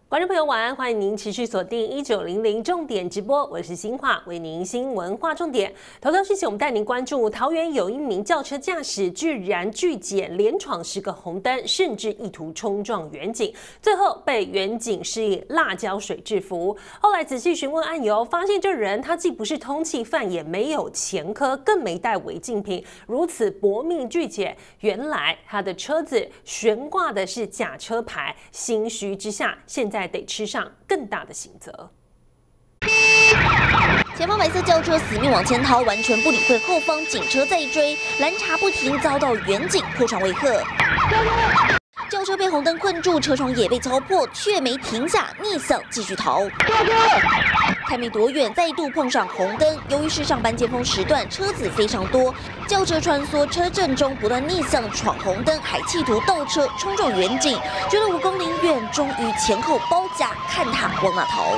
观众朋友晚安，欢迎您持续锁定1900重点直播，我是新化，为您新闻划重点。头条讯息，我们带您关注桃园有一名轿车驾驶居然拒检，连闯10个红灯，甚至意图冲撞远警，最后被远警施以辣椒水制服。后来仔细询问案由，发现这人他既不是通缉犯，也没有前科，更没带违禁品，如此搏命拒检，原来他的车子悬挂的是假车牌，心虚之下，现在得吃上更大的刑责。 前方白色轿车死命往前逃，完全不理会后方警车在追，拦查不停，遭到远警破窗威吓。轿车被红灯困住，车窗也被敲破，却没停下，逆向继续逃。开没多远，再度碰上红灯。由于是上班尖峰时段，车子非常多，轿车穿梭车阵中不断逆向闯红灯，还企图倒车冲撞远警。觉得5公里远，终于前后包夹，看他往哪逃。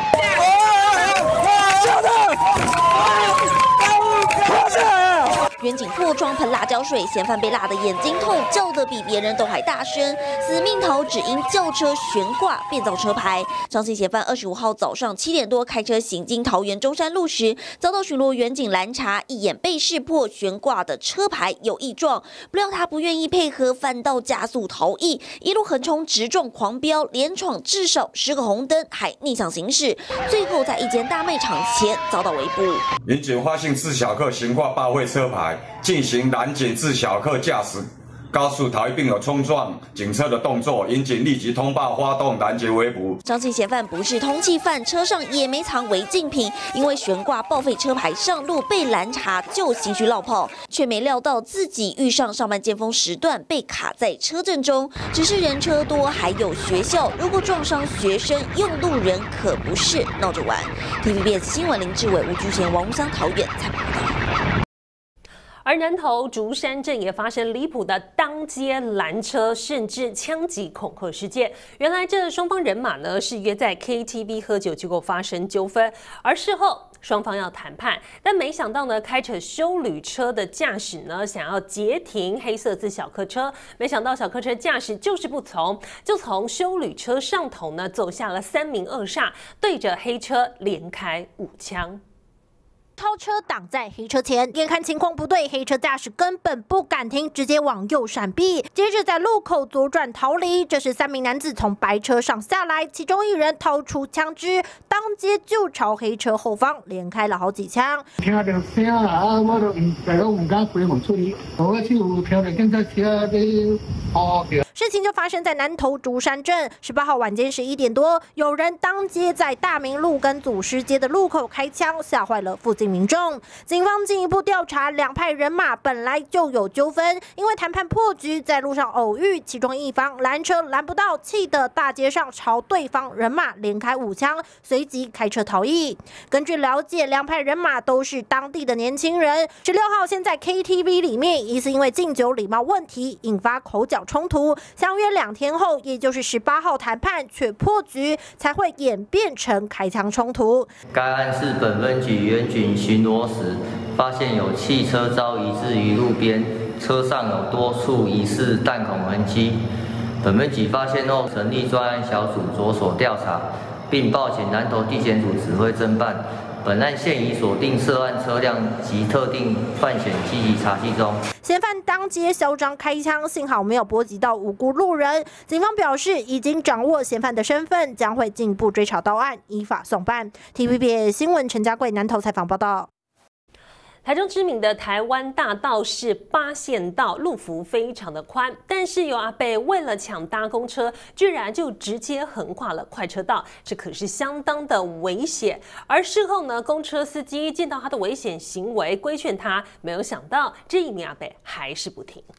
远警破窗喷辣椒水，嫌犯被辣得眼睛痛，叫得比别人都还大声，死命逃只因轿车悬挂变造车牌。张姓嫌犯25号早上7点多开车行经桃园中山路时，遭到巡逻远警拦查，一眼被识破悬挂的车牌有异状，不料他不愿意配合，反倒加速逃逸，一路横冲直撞狂飙，连闯至少10个红灯，还逆向行驶，最后在一间大卖场前遭到围捕。 民警发现自小客悬挂报废车牌，进行拦截自小客驾驶高速逃逸并有冲撞警车的动作，民警立即通报发动拦截围捕。 张姓嫌犯不是通缉犯，车上也没藏违禁品，因为悬挂报废车牌上路被拦查，就心虚落跑，却没料到自己遇上上班尖峰时段被卡在车阵中。只是人车多，还有学校，如果撞伤学生，用路人可不是闹着玩。TVBS 新闻林志伟、吴居贤、王吴香桃园采访报道。 而南投竹山镇也发生离谱的当街拦车，甚至枪击恐吓事件。原来这双方人马呢是约在 KTV 喝酒，结果发生纠纷，而事后双方要谈判，但没想到呢，开着休旅车的驾驶呢想要截停黑色自小客车，没想到小客车驾驶就是不从，就从休旅车上头呢走下了3名恶煞，对着黑车连开5枪。 超车挡在黑车前，眼看情况不对，黑车驾驶根本不敢停，直接往右闪避，接着在路口左转逃离。这时3名男子从白车上下来，其中1人掏出枪支，当街就朝黑车后方连开了好几枪。 听到声啊，我都大家唔敢开门出去，我去有听到警察车在跑掉。 事情就发生在南投竹山镇，18号晚间11点多，有人当街在大明路跟祖师街的路口开枪，吓坏了附近民众。警方进一步调查，两派人马本来就有纠纷，因为谈判破局，在路上偶遇，其中一方拦车拦不到，气得大街上朝对方人马连开5枪，随即开车逃逸。根据了解，两派人马都是当地的年轻人。16号先在 KTV 里面，疑似因为敬酒礼貌问题引发口角冲突。相约2天后，也就是18号谈判却破局，才会演变成开枪冲突。 该案是本分局远警巡逻时，发现有汽车遭移置于路边，车上有多处疑似弹孔痕迹。本分局发现后，成立专案小组着手调查，并报请南投地检署指挥侦办。本案现已锁定涉案车辆及特定犯嫌，积极查缉中。 嫌犯当街嚣张开枪，幸好没有波及到无辜路人。警方表示，已经掌握嫌犯的身份，将会进一步追查到案，依法送办。TVBS 新闻陈家贵南投采访报道。 台中知名的台湾大道是8线道，路幅非常的宽，但是有阿伯为了抢搭公车，居然就直接横跨了快车道，这可是相当的危险。而事后呢，公车司机见到他的危险行为，规劝他，没有想到这一名阿伯还是不停。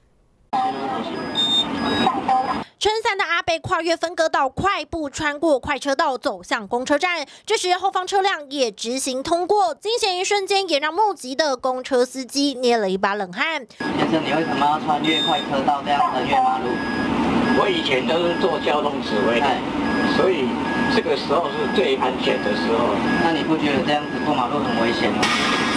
撑伞的阿伯跨越分隔岛，快步穿过快车道，走向公车站。这时后方车辆也直行通过，惊险一瞬间也让目击的公车司机捏了一把冷汗。 先生，你为什么要穿越快车道这样横越马路？ 我以前都是做交通指挥的，所以这个时候是最安全的时候。 那你不觉得这样子过马路很危险吗？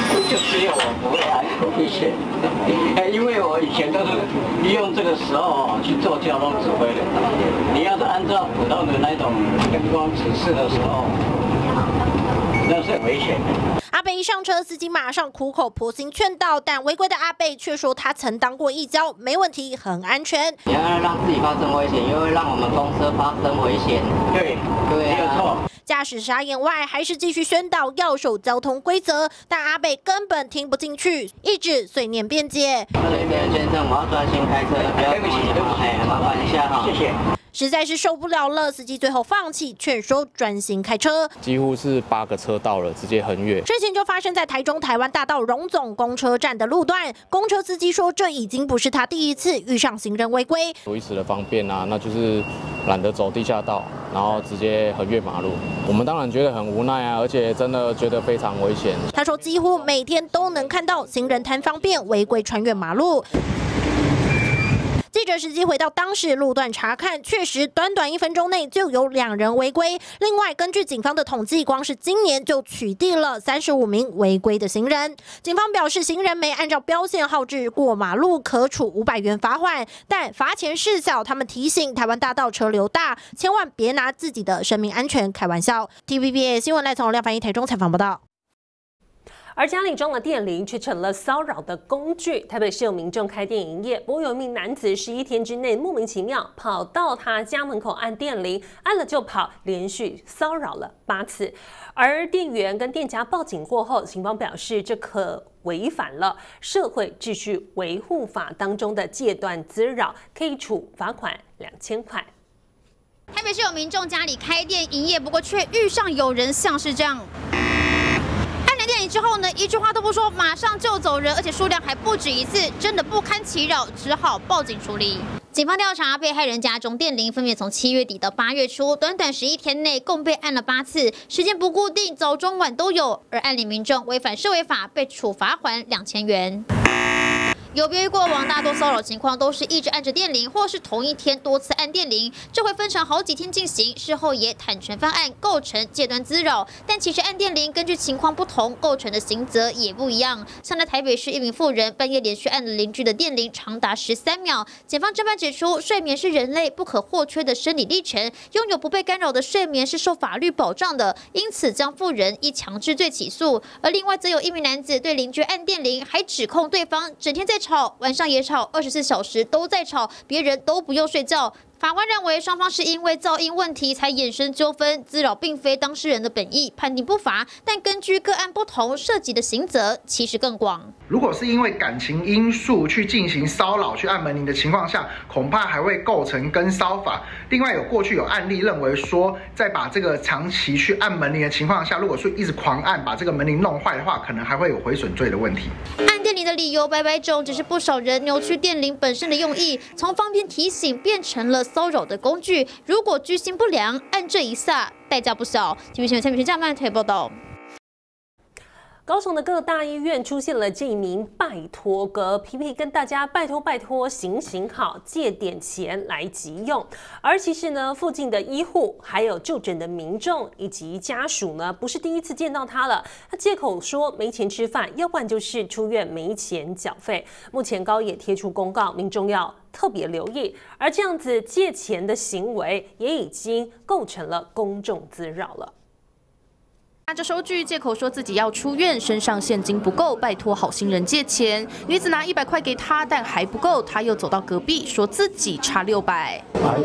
就只有我不会安危险，因为我以前都是利用这个时候去做交通指挥的。你要是按照普通的那种灯光指示的时候，那是很危险的。 阿北一上车，司机马上苦口婆心劝导，但违规的阿北却说他曾当过义交，没问题，很安全。 你要让自己发生危险，又会让我们公车发生危险。 对，没有错。 驾驶傻眼外，还是继续宣导要守交通规则，但阿北根本听不进去，一直碎念辩解。 先生，我要专心开车，不要跟我麻烦一下哈，谢谢。 实在是受不了了，司机最后放弃劝说，专心开车。 几乎是8个车道了，直接横越。 事情就发生在台中台湾大道荣总公车站的路段，公车司机说，这已经不是他第一次遇上行人违规。 图一时的方便啊，那就是懒得走地下道，然后直接横越马路。我们当然觉得很无奈啊，而且真的觉得非常危险。 他说，几乎每天都能看到行人贪方便违规穿越马路。记者实际回到当时路段查看，确实短短1分钟内就有2人违规。另外，根据警方的统计，光是今年就取缔了35名违规的行人。警方表示，行人没按照标线号志过马路，可处500元罚款，但罚钱事小。他们提醒台湾大道车流大，千万别拿自己的生命安全开玩笑。TVBS 新闻赖从亮翻译台中采访报道。 而家里装了电铃却成了骚扰的工具。台北市有民众开店营业，不过有一名男子11天之内莫名其妙跑到他家门口按电铃，按了就跑，连续骚扰了8次。而店员跟店家报警过后，警方表示这可违反了社会秩序维护法当中的戒断滋扰，可以处罚款2000块。 台北市有民众家里开店营业，不过却遇上有人像是这样。电铃之后呢，一句话都不说，马上就走人，而且数量还不止1次，真的不堪其扰，只好报警处理。警方调查，被害人家中电铃分别从7月底到8月初，短短11天内共被按了8次，时间不固定，早中晚都有。而按铃民众违反社维法，被处罚款2000元。有别于过往大多骚扰情况都是一直按着电铃，或是同一天多次按电铃，这回分成好几天进行，事后也坦诚犯案，构成戒断滋扰。但其实按电铃根据情况不同，构成的刑责也不一样。像在台北市一名妇人半夜连续按了邻居的电铃长达13秒，检方侦办指出，睡眠是人类不可或缺的生理历程，拥有不被干扰的睡眠是受法律保障的，因此将妇人依强制罪起诉。而另外则有一名男子对邻居按电铃，还指控对方整天在吵，晚上也吵，24小时都在吵，别人都不用睡觉。法官认为双方是因为噪音问题才衍生纠纷，滋扰并非当事人的本意，判定不罚。但根据个案不同，涉及的刑责其实更广。 如果是因为感情因素去进行骚扰、去按门铃的情况下，恐怕还会构成跟骚法。另外过去有案例认为说，在把这个长期去按门铃的情况下，如果说一直狂按，把这个门铃弄坏的话，可能还会有毁损罪的问题。 按电铃的理由百百种，只是不少人扭曲电铃本身的用意，从方便提醒变成了骚扰的工具。如果居心不良，按这一下代价不小。TVB 新闻蔡明嘉曼台报道。 高雄的各大医院出现了这一名拜托哥，皮皮跟大家拜托，行好，借点钱来急用。而其实呢，附近的医护、还有就诊的民众以及家属呢，不是第一次见到他了。他借口说没钱吃饭，要不然就是出院没钱缴费。目前高也贴出公告，民众要特别留意。而这样子借钱的行为，也已经构成了公众滋扰了。 拿着收据，借口说自己要出院，身上现金不够，拜托好心人借钱。女子拿100块给他，但还不够，他又走到隔壁，说自己差600。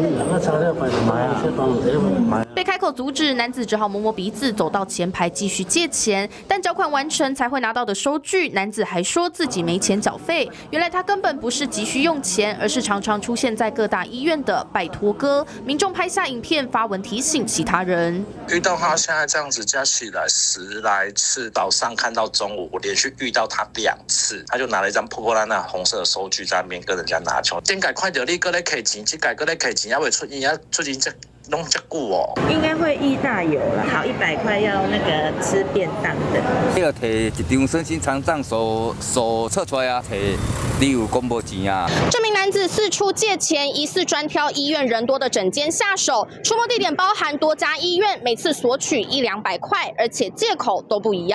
被开口阻止，男子只好摸摸鼻子，走到前排继续借钱。但缴款完成才会拿到的收据，男子还说自己没钱缴费。原来他根本不是急需用钱，而是常常出现在各大医院的拜托哥。民众拍下影片发文提醒其他人。 遇到他现在这样子加起来10来次，早上看到中午，我连续遇到他2次，他就拿了一张破破烂烂红色的收据在那边跟人家拿钱。点解看到你搁咧摕钱，这解搁咧摕钱，还未出钱，还出钱这弄这久哦。 应该会意大有了，好100块要那个吃便当的。 要摕一张身心残障手册出来啊，摕你有公无钱啊。 这名男子四处借钱，疑似专挑医院人多的诊间下手，出没地点包含多家医院，每次索取100-200块，而且借口都不一样。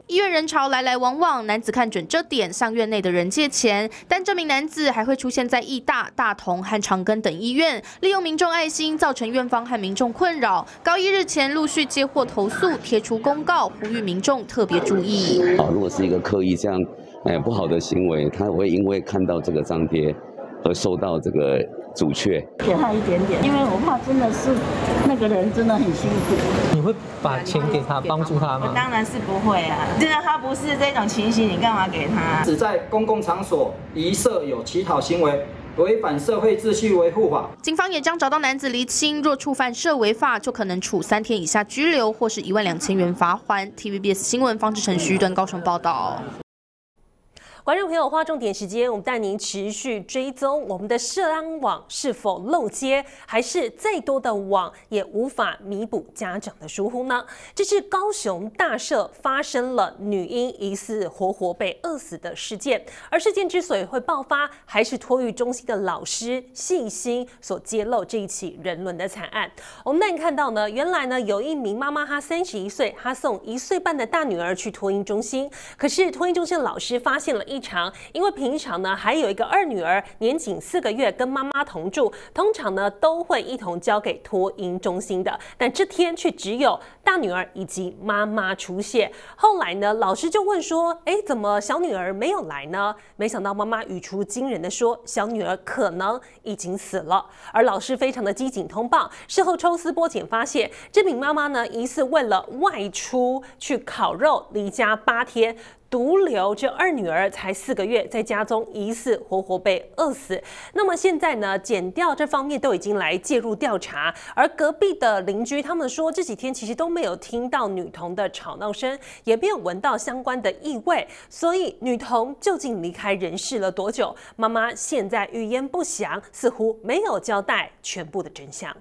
医院人潮来来往往，男子看准这点，向院内的人借钱。但这名男子还会出现在义大、大同和长庚等医院，利用民众爱心，造成院方和民众困扰。高医日前陆续接获投诉，贴出公告，呼吁民众特别注意。 如果是一个刻意这样不好的行为，他会因为看到这个张贴而受到这个阻却。 给他一点点，因为我怕真的是那个人真的很辛苦。 你会把钱给他帮助他吗？ 当然是不会啊，既然他不是这种情形，你干嘛给他？ 只在公共场所疑涉有乞讨行为，违反社会秩序维护法。 警方也将找到男子厘清，若触犯涉违法，就可能处3天以下拘留或是12000元罚锾。TVBS 新闻方志成、徐端高雄报道。 观众朋友，划重点时间，我们带您持续追踪我们的社安网是否漏接，还是再多的网也无法弥补家长的疏忽呢？这是高雄大社发生了女婴疑似活活被饿死的事件，而事件之所以会爆发，还是托育中心的老师细心所揭露这一起人伦的惨案。我们带您看到呢，原来呢有一名妈妈，她31岁，她送1岁半的大女儿去托婴中心，可是托婴中心的老师发现了异常，因为平常呢还有一个2女儿，年仅4个月，跟妈妈同住，通常呢都会一同交给托婴中心的，但这天却只有大女儿以及妈妈出现。后来呢，老师就问说：“怎么小女儿没有来呢？”没想到妈妈语出惊人的说：“小女儿可能已经死了。”而老师非常的机警通报，事后抽丝剥茧发现，这名妈妈呢疑似为了外出去烤肉，离家8天。独留这2女儿才4个月，在家中疑似活活被饿死。那么现在呢，检调这方面都已经来介入调查，而隔壁的邻居他们说，这几天其实都没有听到女童的吵闹声，也没有闻到相关的异味，所以女童究竟离开人世了多久？妈妈现在语焉不详，似乎没有交代全部的真相。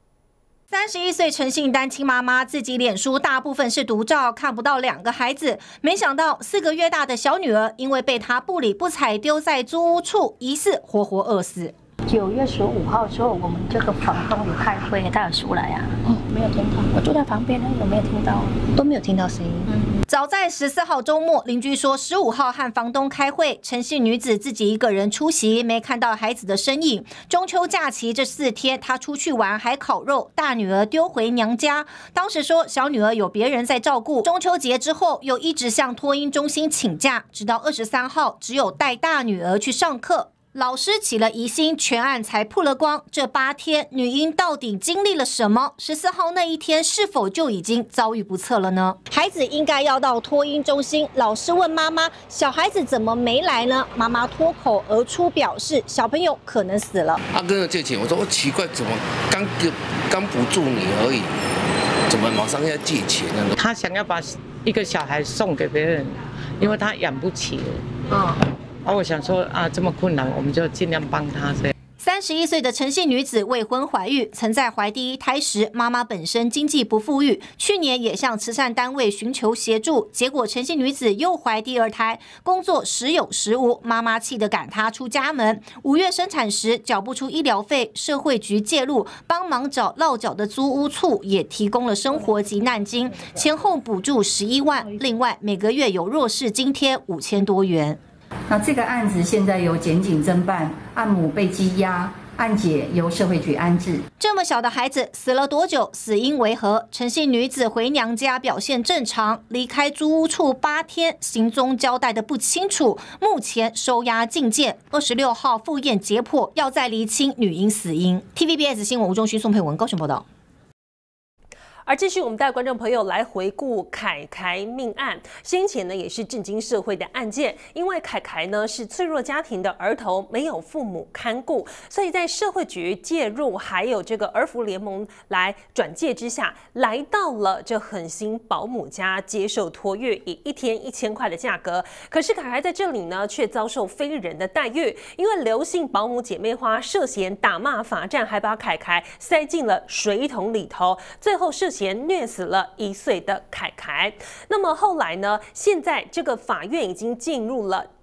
31岁陈姓单亲妈妈自己脸书大部分是独照，看不到2个孩子。没想到4个月大的小女儿因为被她不理不睬丢在租屋处，疑似活活饿死。 9月15号之后，我们这个房东有开会，他有出来啊。没有听到，我住在旁边，有没有听到？都没有听到声音。 早在14号周末，邻居说15号和房东开会，陈姓女子自己一个人出席，没看到孩子的身影。中秋假期这4天，她出去玩还烤肉，大女儿丢回娘家。当时说小女儿有别人在照顾。中秋节之后，又一直向托婴中心请假，直到23号，只有带大女儿去上课。老师起了疑心，全案才曝了光。这8天，女婴到底经历了什么？14号那一天是否就已经遭遇不测了呢？孩子应该要到托婴中心。老师问妈妈：“小孩子怎么没来呢？”妈妈脱口而出表示：“小朋友可能死了。” 跟着借钱，我说我奇怪，怎么刚补助你而已，怎么马上要借钱呢？ 他想要把一个小孩送给别人，因为他养不起了。我想说这么困难，我们就尽量帮他。 31岁的陈姓女子未婚怀孕，曾在怀第1胎时，妈妈本身经济不富裕，去年也向慈善单位寻求协助，结果陈姓女子又怀第2胎，工作时有时无，妈妈气得赶她出家门。5月生产时缴不出医疗费，社会局介入，帮忙找落脚的租屋处，也提供了生活急难金，前后补助11万，另外每个月有弱势津贴5000多元。 那这个案子现在由检警侦办，案母被羁押，案解由社会局安置。 这么小的孩子死了多久？死因为何？陈姓女子回娘家表现正常，离开租屋处8天，行踪交代的不清楚，目前收押禁见。26号复验解剖，要再厘清女婴死因。TVBS 新闻吴忠勋、宋佩文高雄报道。 而继续，我们带观众朋友来回顾凯凯命案。先前呢，也是震惊社会的案件，因为凯凯呢是脆弱家庭的儿童，没有父母看顾，所以在社会局介入，还有这个儿福联盟来转介之下，来到了这狠心保姆家接受托育，以1天1000块的价格。可是凯凯在这里呢，却遭受非人的待遇，因为刘姓保姆姐妹花涉嫌打骂罚站，还把凯凯塞进了水桶里头，最后涉嫌虐死了1岁的凯凯。那么后来呢？现在这个法院已经进入了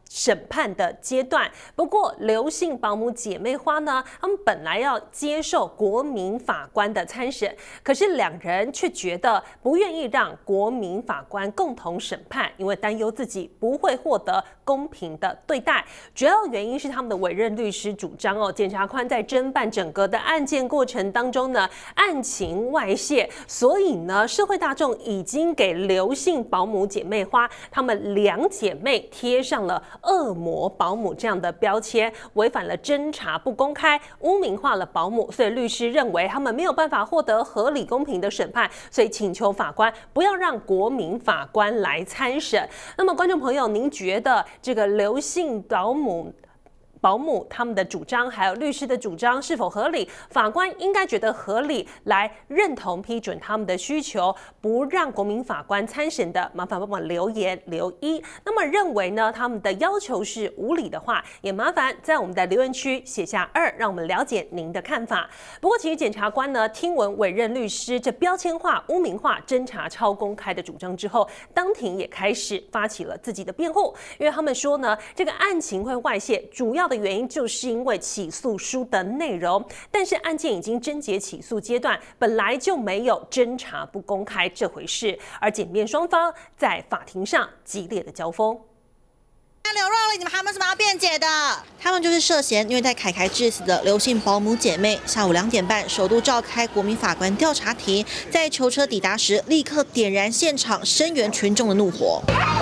审判的阶段。不过，刘姓保姆姐妹花呢，他们本来要接受国民法官的参审，可是两人却觉得不愿意让国民法官共同审判，因为担忧自己不会获得公平的对待。主要原因是他们的委任律师主张检察官在侦办整个的案件过程当中呢，案情外泄，所以呢，社会大众已经给刘姓保姆姐妹花她们两姐妹贴上了恶魔保姆这样的标签，违反了侦查不公开，污名化了保姆，所以律师认为他们没有办法获得合理公平的审判，所以请求法官不要让国民法官来参审。那么，观众朋友，您觉得这个刘姓保姆他们的主张，还有律师的主张是否合理？法官应该觉得合理，来认同批准他们的需求，不让国民法官参审的，麻烦帮忙留言留1。那么认为呢，他们的要求是无理的话，也麻烦在我们的留言区写下2，让我们了解您的看法。不过，其实检察官呢，听闻委任律师这标签化、污名化、侦查超公开的主张之后，当庭也开始发起了自己的辩护，因为他们说呢，这个案情会外泄，主要的原因就是因为起诉书的内容，但是案件已经侦结起诉阶段，本来就没有侦查不公开这回事，而检辩双方在法庭上激烈的交锋。 刘若琳，你们还有没有什么要辩解的？他们就是涉嫌虐待凯凯致死的刘姓保姆姐妹。下午2点半，首度召开国民法官调查庭，在囚车抵达时，立刻点燃现场，声援群众的怒火。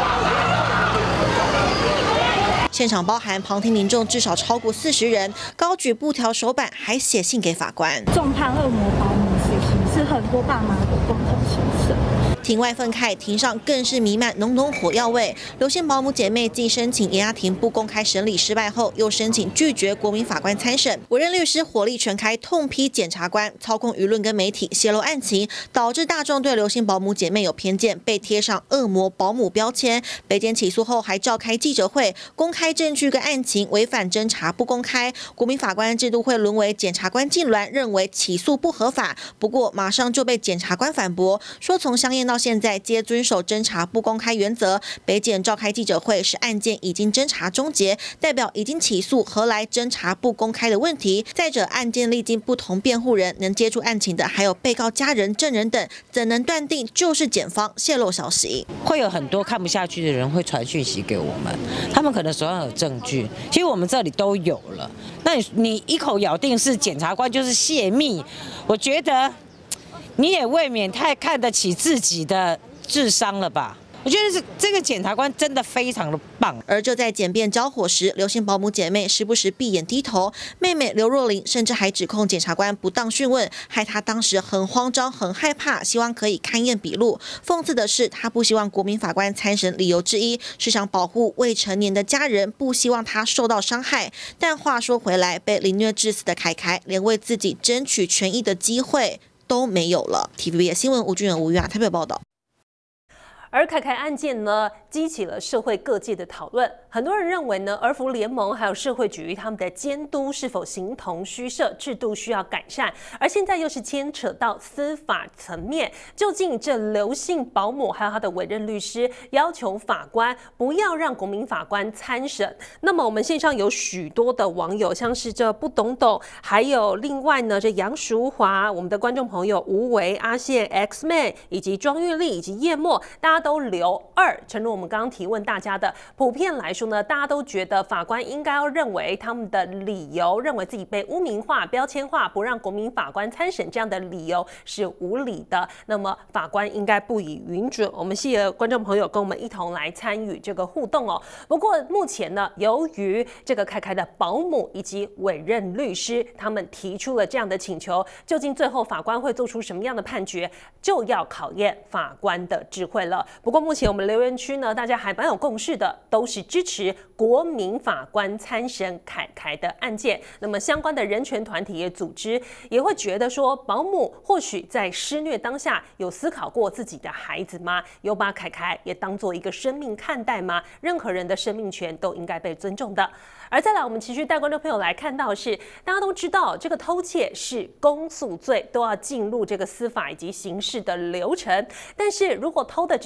现场包含旁听民众至少超过40人，高举布条手板，还写信给法官。 重判恶魔保姆死刑是很多爸妈的共同心声。 庭外愤慨，庭上更是弥漫浓浓火药味。刘姓保姆姐妹继申请延押庭不公开审理失败后，又申请拒绝国民法官参审。委任律师火力全开，痛批检察官操控舆论跟媒体泄露案情，导致大众对刘姓保姆姐妹有偏见，被贴上恶魔保姆标签。北检起诉后还召开记者会，公开证据跟案情，违反侦查不公开。国民法官制度会沦为检察官痉挛，认为起诉不合法。不过马上就被检察官反驳，说从相验到现在皆遵守侦查不公开原则。北检召开记者会是案件已经侦查终结，代表已经起诉，何来侦查不公开的问题？再者，案件历经不同辩护人，能接触案情的还有被告家人、证人等，怎能断定就是检方泄露消息？ 会有很多看不下去的人会传讯息给我们，他们可能手上有证据，其实我们这里都有了。那你一口咬定是检察官就是泄密，我觉得你也未免太看得起自己的智商了吧？我觉得这个检察官真的非常的棒。 而就在检辩交火时，刘姓保姆姐妹时不时闭眼低头，妹妹刘若琳甚至还指控检察官不当讯问，害她当时很慌张、很害怕，希望可以勘验笔录。讽刺的是，她不希望国民法官参审理由之一是想保护未成年的家人，不希望她受到伤害。但话说回来，被凌虐致死的凯凯，连为自己争取权益的机会都没有了。TVBS 新闻吴俊远、吴玉雅台北报道。 而凯凯案件呢，激起了社会各界的讨论。很多人认为呢，儿福联盟还有社会局他们的监督是否形同虚设，制度需要改善。而现在又是牵扯到司法层面，究竟这刘姓保姆还有他的委任律师要求法官不要让国民法官参审。那么我们线上有许多的网友，像是这不懂，还有另外呢这杨淑华，我们的观众朋友吴为、阿宪、Xman 以及庄玉丽以及叶默，大家都留2。诚如我们刚刚提问大家的，普遍来说呢，大家都觉得法官应该要认为他们的理由，认为自己被污名化、标签化，不让国民法官参审这样的理由是无理的。那么法官应该不以允准。我们谢谢观众朋友跟我们一同来参与这个互动哦。不过目前呢，由于这个凯凯的保姆以及委任律师他们提出了这样的请求，究竟最后法官会做出什么样的判决，就要考验法官的智慧了。不过目前我们留言区呢，大家还蛮有共识的，都是支持国民法官参审凯凯的案件。那么相关的人权团体也组织也会觉得说，保姆或许在施虐当下有思考过自己的孩子吗？有把凯凯也当作一个生命看待吗？任何人的生命权都应该被尊重的。而再来，我们持续带观众朋友来看到的是，大家都知道这个偷窃是公诉罪，都要进入这个司法以及刑事的流程。但是如果偷的只是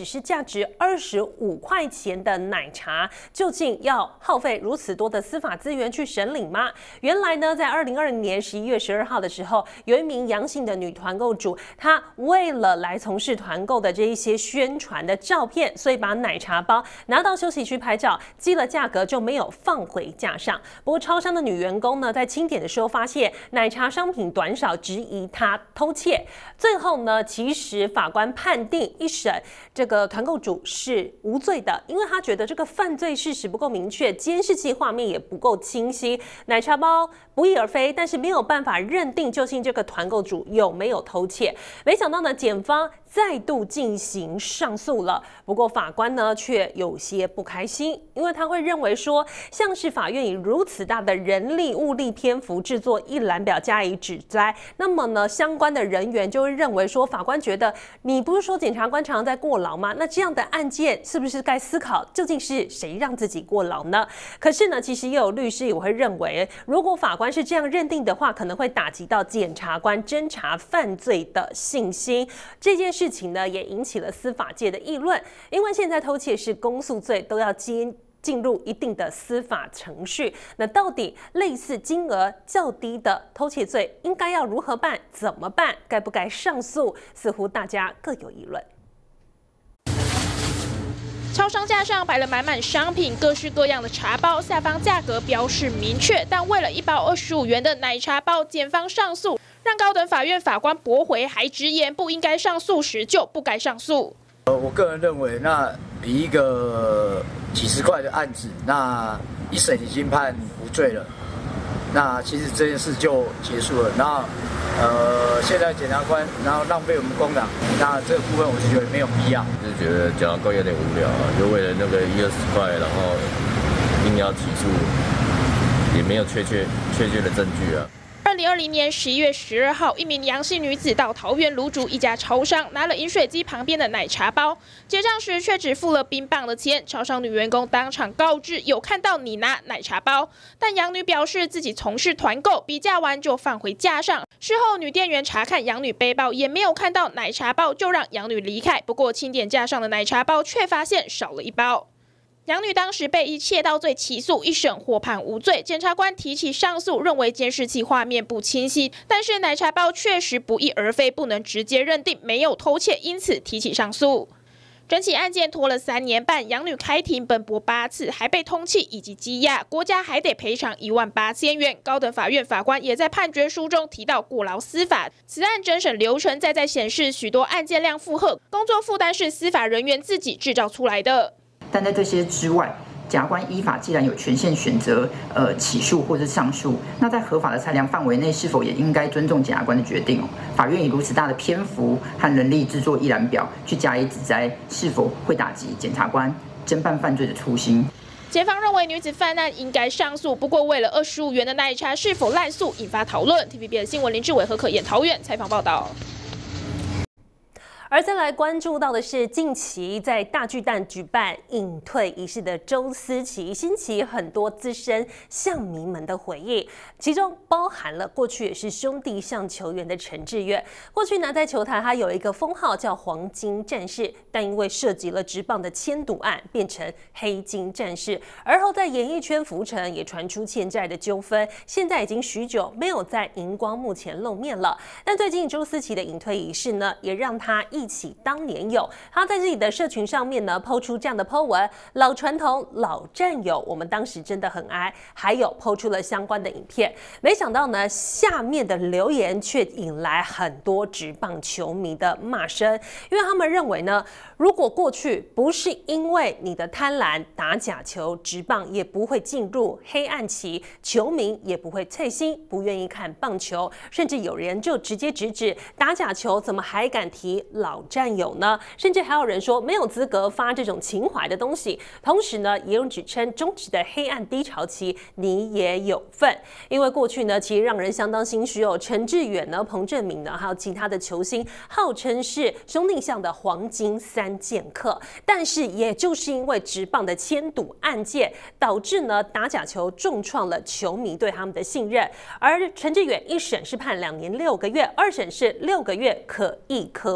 是价值25块钱的奶茶，究竟要耗费如此多的司法资源去审理吗？原来呢，在2020年11月12号的时候，有一名阳性的女团购主，她为了来从事团购的这一些宣传的照片，所以把奶茶包拿到休息区拍照，记了价格就没有放回架上。不过超商的女员工呢，在清点的时候发现奶茶商品短少，质疑她偷窃。最后呢，其实法官判定一审这个团购主是无罪的，因为他觉得这个犯罪事实不够明确，监视器画面也不够清晰，奶茶包不翼而飞，但是没有办法认定究竟这个团购主有没有偷窃。没想到呢，检方再度进行上诉了。不过法官呢却有些不开心，因为他会认为说，像是法院以如此大的人力物力篇幅制作一览表加以指摘，那么呢相关的人员就会认为说，法官觉得你不是说检察官常常在过劳吗？那这样的案件是不是该思考究竟是谁让自己过劳呢？可是呢，其实也有律师也会认为，如果法官是这样认定的话，可能会打击到检察官侦查犯罪的信心。这件事情呢，也引起了司法界的议论，因为现在偷窃是公诉罪，都要进入一定的司法程序。那到底类似金额较低的偷窃罪应该要如何办？怎么办？该不该上诉？似乎大家各有议论。 超商架上摆了满满商品，各式各样的茶包，下方价格标示明确，但为了一包25元的奶茶包，检方上诉，让高等法院法官驳回，还直言不应该上诉时就不该上诉。 我个人认为，那比一个几十块的案子，那一审已经判无罪了，那其实这件事就结束了。然后，现在检察官然后浪费我们公帑，那这个部分我是觉得没有必要。 就是觉得检察官有点无聊啊，就为了那个1-20块，然后硬要起诉，也没有确切的证据啊。 2020年11月12号，一名阳性女子到桃园芦竹一家超商，拿了饮水机旁边的奶茶包，结账时却只付了冰棒的钱。超商女员工当场告知有看到你拿奶茶包，但杨女表示自己从事团购，比价完就放回架上。事后女店员查看杨女背包，也没有看到奶茶包，就让杨女离开。不过清点架上的奶茶包却发现少了一包。杨女当时被以窃盗罪起诉，一审获判无罪。检察官提起上诉，认为监视器画面不清晰，但是奶茶包确实不翼而飞，不能直接认定没有偷窃，因此提起上诉。整起案件拖了3年半，杨女开庭奔波8次，还被通缉以及羁押，国家还得赔偿18000元。高等法院法官也在判决书中提到过劳司法，此案侦审流程再显示许多案件量负荷，工作负担是司法人员自己制造出来的。 但在这些之外，检察官依法既然有权限选择起诉或是上诉，那在合法的裁量范围内，是否也应该尊重检察官的决定？法院以如此大的篇幅和人力制作一览表去加以指摘，是否会打击检察官侦办犯罪的初心？ 检方认为女子犯案应该上诉，不过为了25元的奶茶是否滥诉引发讨论。TVBS 新闻林志伟、何可燕桃园采访报道。 而再来关注到的是，近期在大巨蛋举办隐退仪式的周思齐，掀起很多资深象迷们的回忆，其中包含了过去也是兄弟象球员的陈志远。过去呢，在球坛他有一个封号叫黄金战士，但因为涉及了职棒的签赌案，变成黑金战士。而后在演艺圈浮沉，也传出欠债的纠纷，现在已经许久没有在荧光幕前露面了。但最近周思齐的隐退仪式呢，也让他忆起当年勇。他在自己的社群上面呢，po出这样的 po 文：老传统，老战友，我们当时真的很爱。还有 po出了相关的影片。没想到呢，下面的留言却引来很多职棒球迷的骂声，因为他们认为呢，如果过去不是因为你的贪婪打假球，职棒也不会进入黑暗期，球迷也不会退心，不愿意看棒球，甚至有人就直接直指打假球怎么还敢提老战友呢？甚至还有人说没有资格发这种情怀的东西。同时呢，也有指称中职的黑暗低潮期你也有份，因为过去呢，其实让人相当心虚哦。陈志远呢、彭政闵呢，还有其他的球星，号称是兄弟象的黄金3剑客，但是也就是因为职棒的签赌案件，导致呢打假球重创了球迷对他们的信任。而陈志远一审是判2年6个月，二审是6个月可一科罚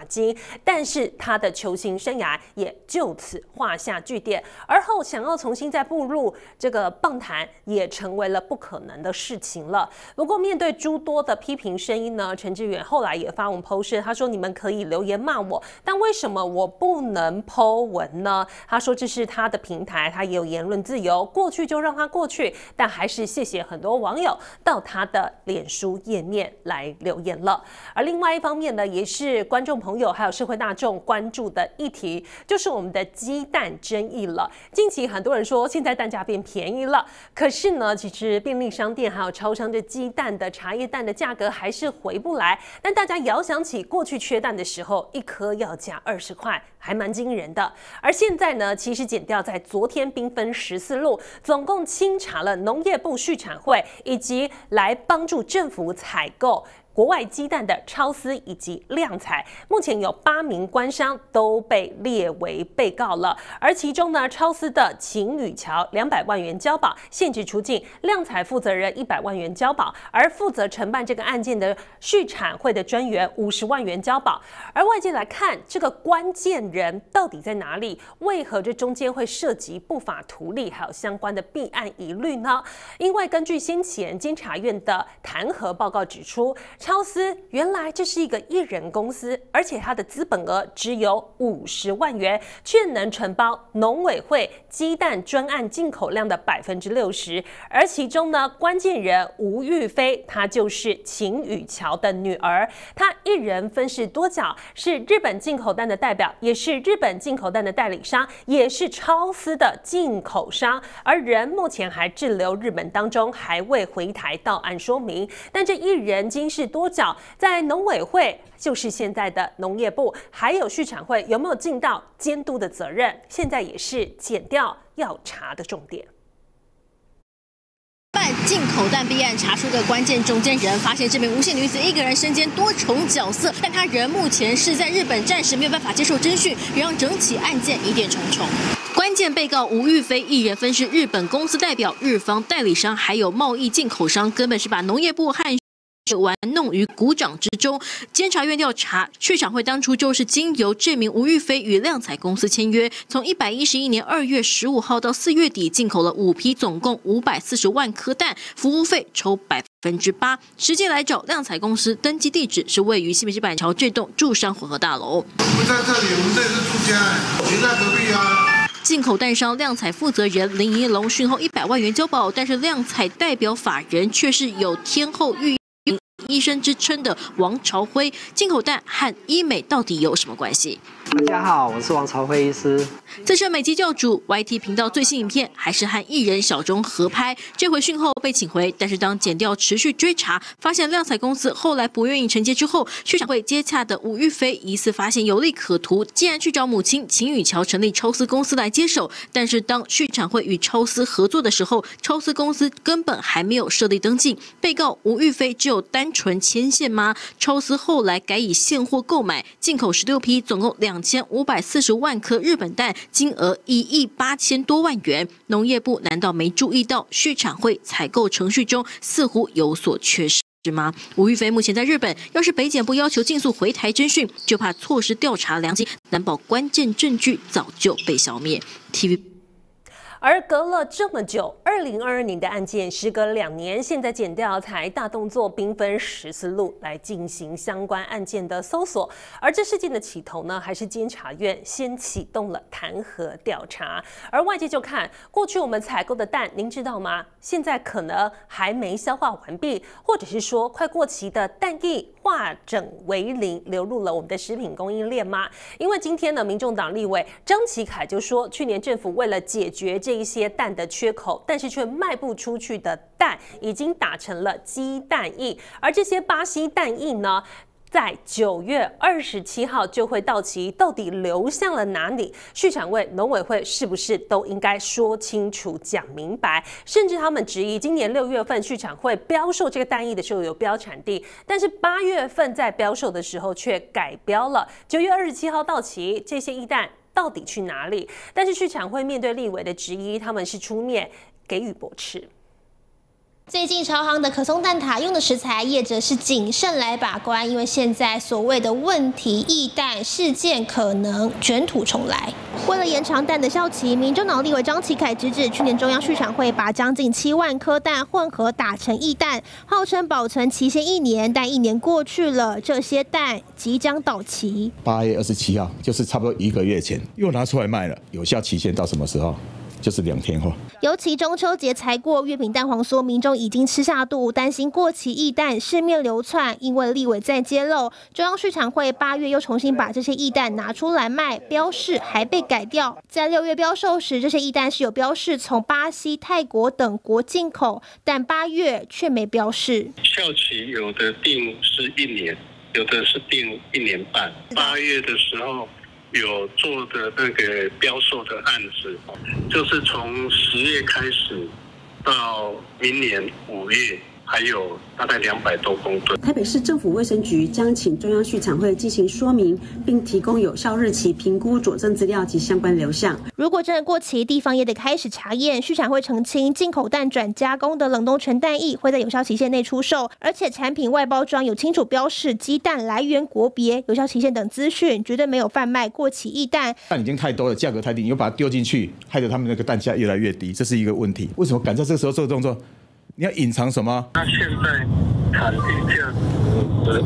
金，但是他的球星生涯也就此画下句点，而后想要重新再步入这个棒坛，也成为了不可能的事情了。不过面对诸多的批评声音呢，陈致远后来也发文 po 声，他说：“你们可以留言骂我，但为什么我不能 po 文呢？”他说这是他的平台，他也有言论自由，过去就让他过去。但还是谢谢很多网友到他的脸书页面来留言了。而另外一方面呢，也是观众朋友还有社会大众关注的议题，就是我们的鸡蛋争议了。近期很多人说现在蛋价变便宜了，可是呢，其实便利商店还有超商的鸡蛋的茶叶蛋的价格还是回不来。但大家遥想起过去缺蛋的时候，一颗要价20块，还蛮惊人的。而现在呢，其实检调在昨天兵分14路，总共清查了农业部畜产会以及来帮助政府采购国外鸡蛋的超丝以及量采，目前有8名官商都被列为被告了。而其中呢，超丝的秦宇桥200万元交保，限制出境；量采负责人100万元交保，而负责承办这个案件的畜产会的专员50万元交保。而外界来看，这个关键人到底在哪里？为何这中间会涉及不法图利，还有相关的弊案疑虑呢？因为根据先前监察院的弹劾报告指出，超丝原来这是一个1人公司，而且它的资本额只有50万元，却能承包农委会鸡蛋专案进口量的60%。而其中呢，关键人吴玉飞，她就是秦宇桥的女儿，她1人分饰多角，是日本进口蛋的代表，也是日本进口蛋的代理商，也是超丝的进口商。而人目前还滞留日本当中，还未回台到案说明。但这1人今世多角，在农委会，就是现在的农业部，还有畜产会有没有尽到监督的责任，现在也是检调要查的重点。 办进口蛋弊案查出的关键中间人，发现这名吴姓女子一个人身兼多重角色，但她人目前是在日本，暂时没有办法接受侦讯，也让整起案件疑点重重。关键被告吴玉飞1人分饰日本公司代表、日方代理商，还有贸易进口商，根本是把农业部和玩弄于股掌之中。监察院调查，畜产会当初就是经由这名吴玉飞与量采公司签约，从111年2月15号到4月底进口了5批，总共540万颗蛋，服务费抽8%。实际来找量采公司登记地址是位于新北市板桥这栋住商混合大楼。 我们在这里，我们这里是住家，就在隔壁啊。 进口蛋商量采负责人林宜龙讯后100万元交保，但是量采代表法人却是有天后御医生之称的王朝辉。进口蛋和医美到底有什么关系？ 大家好，我是王朝辉医师。 这是美籍教主 YT 频道最新影片，还是和艺人小钟合拍。这回讯后被请回，但是当检调持续追查，发现量采公司后来不愿意承接之后，畜产会接洽的吴玉飞疑似发现有利可图，竟然去找母亲秦宇桥成立超丝公司来接手。但是当畜产会与超丝合作的时候，超丝公司根本还没有设立登记。被告吴玉飞只有单纯牵线吗？超丝后来改以现货购买，进口16批，总共2540万颗日本蛋，金额1亿8000多万元。农业部难道没注意到畜产会采购程序中似乎有所缺失吗？吴玉飞目前在日本，要是北检不要求尽速回台侦讯，就怕错失调查良机，难保关键证据早就被消灭。TV。 而隔了这么久，2022年的案件，时隔2年，现在检调才大动作，兵分14路来进行相关案件的搜索。而这事件的起头呢，还是监察院先启动了弹劾调查。而外界就看，过去我们采购的蛋，您知道吗？现在可能还没消化完毕，或者是说快过期的蛋液化整为零，流入了我们的食品供应链吗？因为今天呢，民众党立委张启凯就说，去年政府为了解决这一些蛋的缺口，但是却卖不出去的蛋，已经打成了鸡蛋液，而这些巴西蛋液呢，在9月27号就会到期，到底流向了哪里？畜产会、农委会是不是都应该说清楚、讲明白？甚至他们质疑，今年6月份畜产会标售这个蛋液的时候有标产地，但是8月份在标售的时候却改标了。9月27号到期，这些液蛋到底去哪里？但是畜产会面对立委的质疑，他们是出面给予驳斥。 最近超夯的可颂蛋挞用的食材，业者是谨慎来把关，因为现在所谓的问题异蛋事件可能卷土重来。为了延长蛋的效期，民众党立委张启凯直指，去年中央畜产会把将近7万颗蛋混合打成异蛋，号称保存期限1年，但1年过去了，这些蛋即将到期。 8月27号，就是差不多1个月前，又拿出来卖了，有效期限到什么时候？就是2天后。 尤其中秋节才过，月饼蛋黄酥民众已经吃下肚，担心过期异蛋市面流窜。因为立委再揭露，中央畜产会8月又重新把这些异蛋拿出来卖，标示还被改掉。在6月标售时，这些异蛋是有标示从巴西、泰国等国进口，但8月却没标示。 效期有的定是1年，有的是定1年半。8月的时候。有做的那个标售的案子，就是从10月开始到明年5月，还有大概200多公吨。 台北市政府卫生局将请中央畜产会进行说明，并提供有效日期评估佐证资料及相关流向。 如果真的过期，地方也得开始查验。畜产会澄清，进口蛋转加工的冷冻全蛋液会在有效期限内出售，而且产品外包装有清楚标示鸡蛋来源国别、有效期限等资讯，绝对没有贩卖过期异蛋。 蛋已经太多了，价格太低，你又把它丢进去，害得他们那个蛋价越来越低，这是一个问题。为什么赶在这个时候做动作？你要隐藏什么？ 那现在产地价格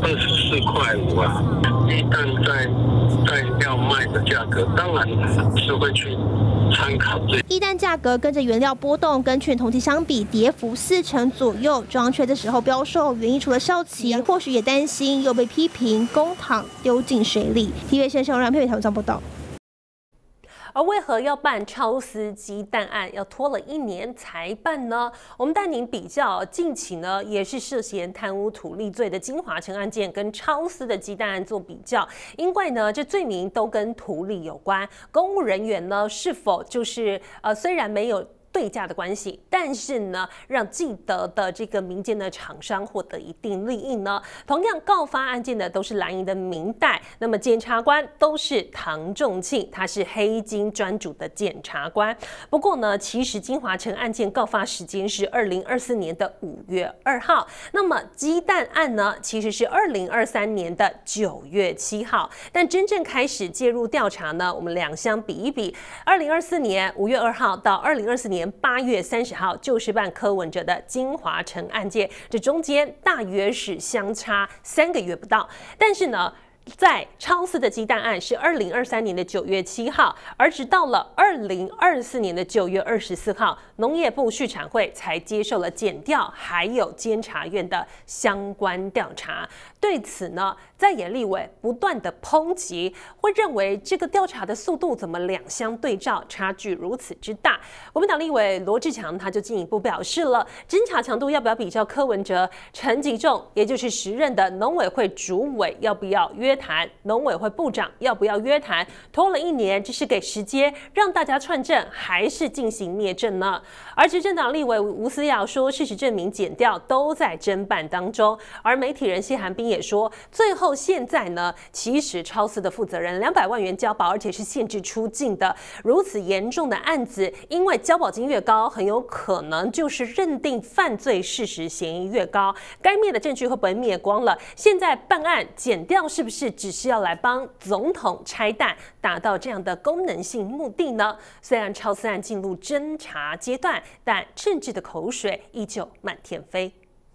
24.5啊，一旦在要卖的价格，当然是会去参考这。 异蛋价格跟着原料波动，跟去年同期相比，跌幅40%左右。中央却这时候标售，原因除了效期，或许也担心又被批评公帑丢进水里。TVBS 新闻让佩佩台上报道。 而为何要办超丝鸡蛋案，要拖了1年才办呢？我们带您比较近期呢，也是涉嫌贪污土利罪的金华城案件跟超丝的鸡蛋案做比较，因为呢，这罪名都跟土利有关，公务人员呢是否就是虽然没有对价的关系，但是呢，让既得的这个民间的厂商获得一定利益呢？同样告发案件的都是蓝营的民代，那么检察官都是唐仲庆，他是黑金专主的检察官。不过呢，其实金华城案件告发时间是2024年的5月2号，那么鸡蛋案呢，其实是2023年的9月7号，但真正开始介入调查呢，我们两相比一比，2024年5月2号到2024年8月30号就是办柯文哲的金华城案件，这中间大约是相差3个月不到，但是呢，在超丝的鸡蛋案是2023年的9月7号，而直到了2024年的9月24号，农业部畜产会才接受了检调还有监察院的相关调查。对此呢，在野立委不断的抨击，会认为这个调查的速度怎么两相对照，差距如此之大。国民党立委罗志强他就进一步表示了，侦查强度要不要比较柯文哲、陈吉仲，也就是时任的农委会主委要不要约谈，农委会部长要不要约谈，拖了1年，这是给时间让大家串证，还是进行灭证呢？而执政党立委吴思瑶说，事实证明检调都在侦办当中。而媒体人谢寒冰也说，最后现在呢，其实超丝的负责人200万元交保，而且是限制出境的。如此严重的案子，因为交保金越高，很有可能就是认定犯罪事实嫌疑越高，该灭的证据会不会灭光了？现在办案检调是不是只是要来帮总统拆弹，达到这样的功能性目的呢？虽然超丝案进入侦查阶段，但政治的口水依旧满天飞。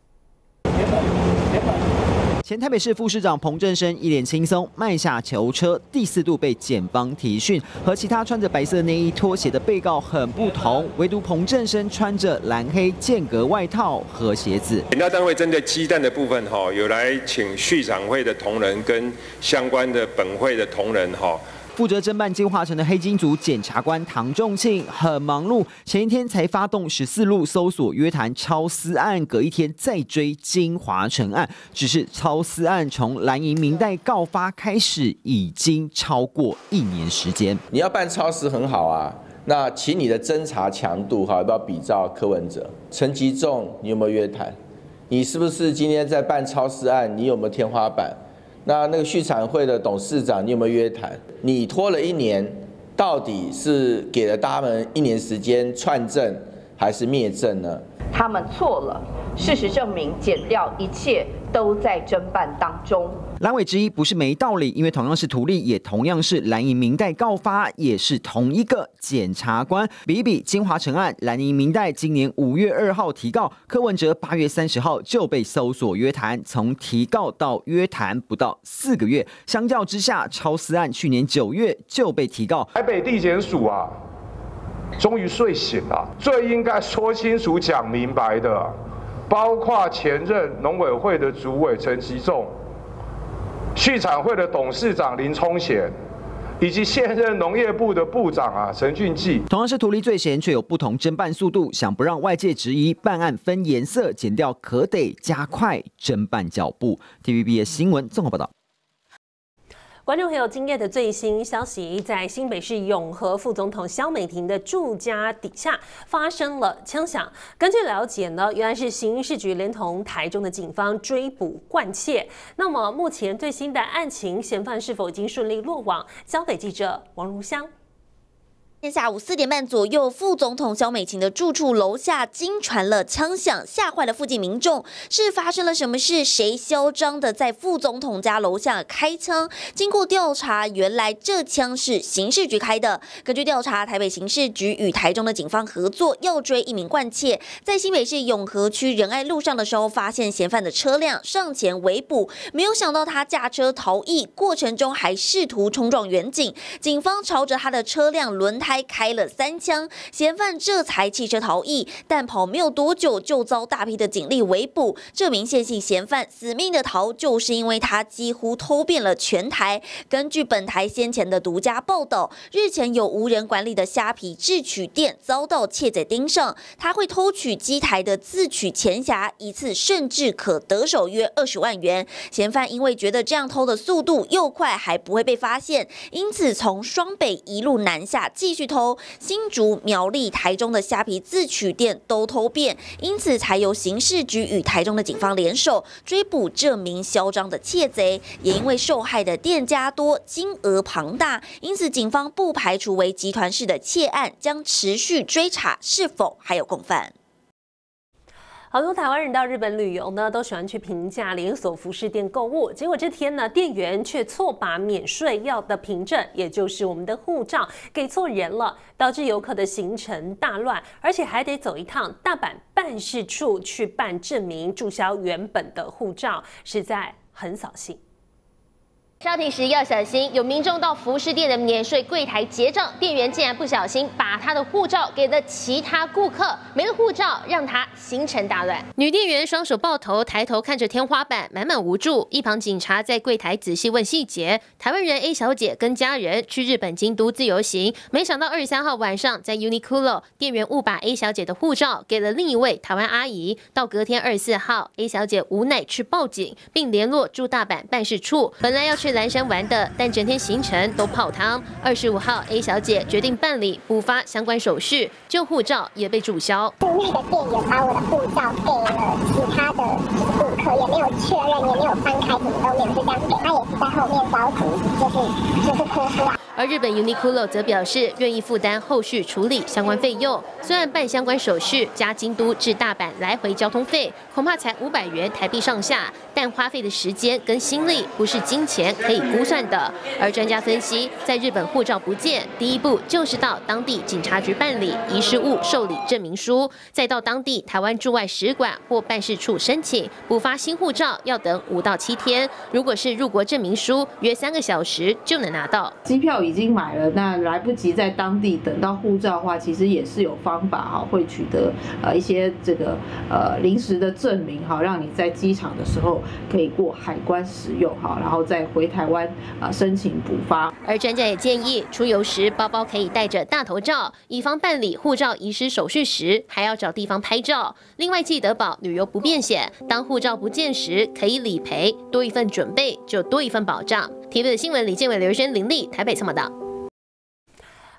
前台北市副市长彭正生一脸轻松迈下囚车，第4度被检方提讯，和其他穿着白色内衣拖鞋的被告很不同，唯独彭正生穿着蓝黑间隔外套和鞋子。 检调单位针对鸡蛋的部分有来请畜产会的同仁跟相关的本会的同仁负责侦办金华城的黑金组检察官唐仲庆很忙碌，前一天才发动14路搜索约谈超丝案，隔一天再追金华城案。只是超丝案从蓝营民代告发开始，已经超过1年时间。 你要办超丝很好啊，那请你的侦查强度要不要比照柯文哲、陈吉仲？你有没有约谈？你是不是今天在办超丝案？你有没有天花板？那个畜产会的董事长，你有没有约谈？你拖了1年，到底是给了他们1年时间串证， 还是灭证呢？ 他们错了，事实证明检调一切都在侦办当中。 蓝委之一不是没道理，因为同样是图利，也同样是蓝营民代告发，也是同一个检察官。比一比金华城案，蓝营民代今年5月2号提告，柯文哲8月30号就被搜索约谈，从提告到约谈不到4个月。相较之下，超私案去年9月就被提告。 台北地检署啊，终于睡醒了，最应该说清楚、讲明白的，包括前任农委会的主委陈其仲。畜产会的董事长林聪贤，以及现任农业部的部长陈俊记， 同样是图利罪嫌，却有不同侦办速度。想不让外界质疑办案分颜色，检调可得加快侦办脚步。TVBS 新闻综合报道。 观众朋友，今夜的最新消息，在新北市永和副总统萧美婷的住家底下发生了枪响。根据了解呢，原来是刑事局连同台中的警方追捕惯窃。那么目前最新的案情，嫌犯是否已经顺利落网？交给记者王如香。 今天下午4点半左右，副总统萧美琴的住处楼下惊传了枪响，吓坏了附近民众。是发生了什么事？谁嚣张的在副总统家楼下开枪？经过调查，原来这枪是刑事局开的。根据调查，台北刑事局与台中的警方合作，要追一名惯窃，在新北市永和区仁爱路上的时候，发现嫌犯的车辆，上前围捕，没有想到他驾车逃逸，过程中还试图冲撞远警，警方朝着他的车辆轮胎开了3枪，嫌犯这才弃车逃逸，但跑没有多久就遭大批的警力围捕。这名谢姓嫌犯死命的逃，就是因为他几乎偷遍了全台。根据本台先前的独家报道，日前有无人管理的虾皮制取店遭到窃贼盯上，他会偷取机台的自取钱匣，一次甚至可得手约20万元。嫌犯因为觉得这样偷的速度又快，还不会被发现，因此从双北一路南下继续偷，新竹、苗栗、台中的虾皮自取店都偷遍，因此才由刑事局与台中的警方联手追捕这名嚣张的窃贼。也因为受害的店家多，金额庞大，因此警方不排除为集团式的窃案，将持续追查是否还有共犯。 好多台湾人到日本旅游呢，都喜欢去平价连锁服饰店购物。结果这天呢，店员却错把免税要的凭证，也就是我们的护照，给错人了，导致游客的行程大乱，而且还得走一趟大阪办事处去办证明，注销原本的护照，实在很扫兴。 消停时要小心，有民众到服饰店的免税柜台结账，店员竟然不小心把他的护照给了其他顾客，没了护照让他行程大乱。女店员双手抱头，抬头看着天花板，满满无助。一旁警察在柜台仔细问细节。台湾人 A 小姐跟家人去日本京都自由行，没想到23号晚上在 Uniqlo 店员误把 A 小姐的护照给了另一位台湾阿姨。到隔天24号 ，A 小姐无奈去报警，并联络驻大阪办事处，本来要去蓝山玩的，但整天行程都泡汤。25号 A 小姐决定办理补发相关手续，旧护照也被注销。 那个店员把我的护照给了其他的顾客，也没有确认，也没有翻开，什么都没有，就这样给。他也是在后面着急，就是拖出来。 而日本 Uniqlo 则表示愿意负担后续处理相关费用，虽然办相关手续加京都至大阪来回交通费恐怕才500元台币上下，但花费的时间跟心力不是金钱可以估算的。而专家分析，在日本护照不见，第一步就是到当地警察局办理遗失物受理证明书，再到当地台湾驻外使馆或办事处申请补发新护照，要等5到7天。如果是入国证明书，约3个小时就能拿到。 机票已经买了，那来不及在当地等到护照的话，其实也是有方法哈，会取得一些这个临时的证明哈，让你在机场的时候可以过海关使用哈，然后再回台湾申请补发。 而专家也建议，出游时包包可以带着大头照，以防办理护照遗失手续时还要找地方拍照。另外记得保旅游不便险，当护照不见时可以理赔，多一份准备就多一份保障。TVB 的新闻，李建伟、刘轩、林立台北采访报道。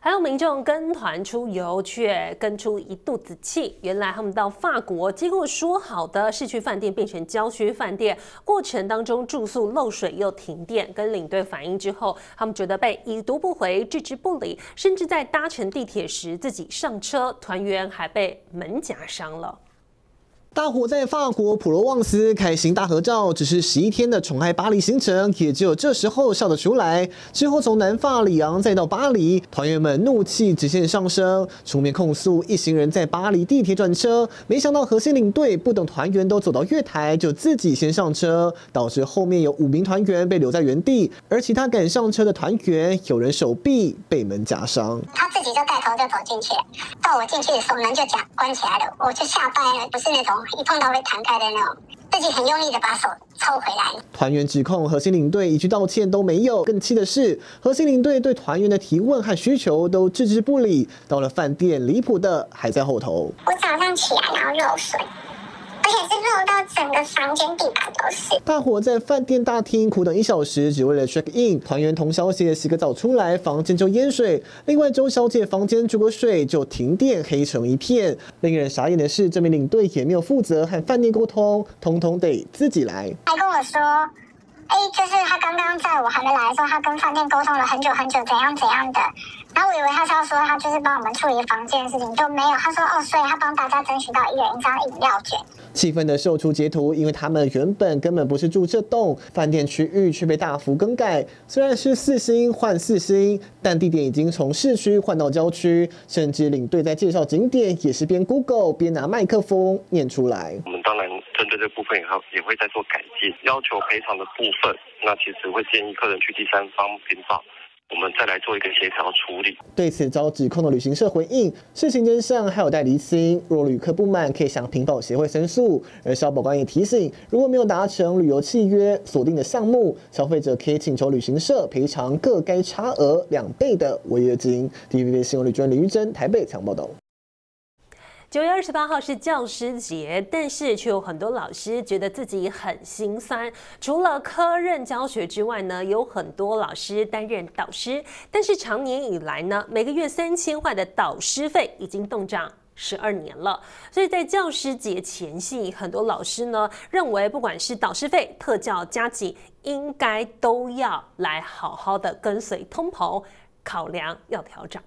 还有民众跟团出游，却跟出一肚子气。原来他们到法国，结果说好的市区饭店变成郊区饭店，过程当中住宿漏水又停电。跟领队反映之后，他们觉得被已读不回、置之不理，甚至在搭乘地铁时自己上车，团员还被门夹伤了。 大伙在法国普罗旺斯开心大合照，只是11天的宠爱巴黎行程，也只有这时候笑得出来。之后从南法里昂再到巴黎，团员们怒气直线上升，出面控诉一行人在巴黎地铁转车，没想到核心领队不等团员都走到月台，就自己先上车，导致后面有5名团员被留在原地，而其他赶上车的团员，有人手臂被门夹伤。 他自己就带头就走进去了，到我进去的时候门就关起来了，我就吓呆了，不是那种。 一碰到会弹开的那种，自己很用力的把手抽回来。 团员指控核心领队一句道歉都没有，更气的是，核心领队对团员的提问和需求都置之不理。到了饭店，离谱的还在后头。 我早上起来然后漏水。 而且是漏到整个房间地板都是。 大伙在饭店大厅苦等1小时，只为了 check in。团员童小姐洗个澡出来，房间就淹水。另外周小姐房间注个水就停电，黑成一片。令人傻眼的是，这名领队也没有负责和饭店沟通，通通得自己来。 还跟我说，就是他刚刚在我还没来的时候，他跟饭店沟通了很久很久，怎样怎样的。 然后我以为他是要说他就是帮我们处理房间的事情，就没有。他说所以他帮大家争取到1人1张饮料券。 气愤的秀出截图，因为他们原本根本不是住这栋饭店区域，却被大幅更改。虽然是4星换4星，但地点已经从市区换到郊区，甚至领队在介绍景点也是边 Google 边拿麦克风念出来。 我们当然针对这部分也会再做改进，要求赔偿的部分，那其实会建议客人去第三方频道。 我们再来做一个协调处理。 对此遭指控的旅行社回应，事情真相还有待厘清。若旅客不满，可以向屏保协会申诉。而消保官也提醒，如果没有达成旅游契约锁定的项目，消费者可以请求旅行社赔偿各该差额2倍的违约金。TVB 新闻旅专李玉珍台北采访报道。 9月28号是教师节，但是却有很多老师觉得自己很心酸。除了科任教学之外呢，有很多老师担任导师，但是长年以来呢，每个月3000块的导师费已经冻涨12年了。所以在教师节前夕，很多老师呢认为，不管是导师费、特教加给，应该都要来好好的跟随通膨考量，要调整。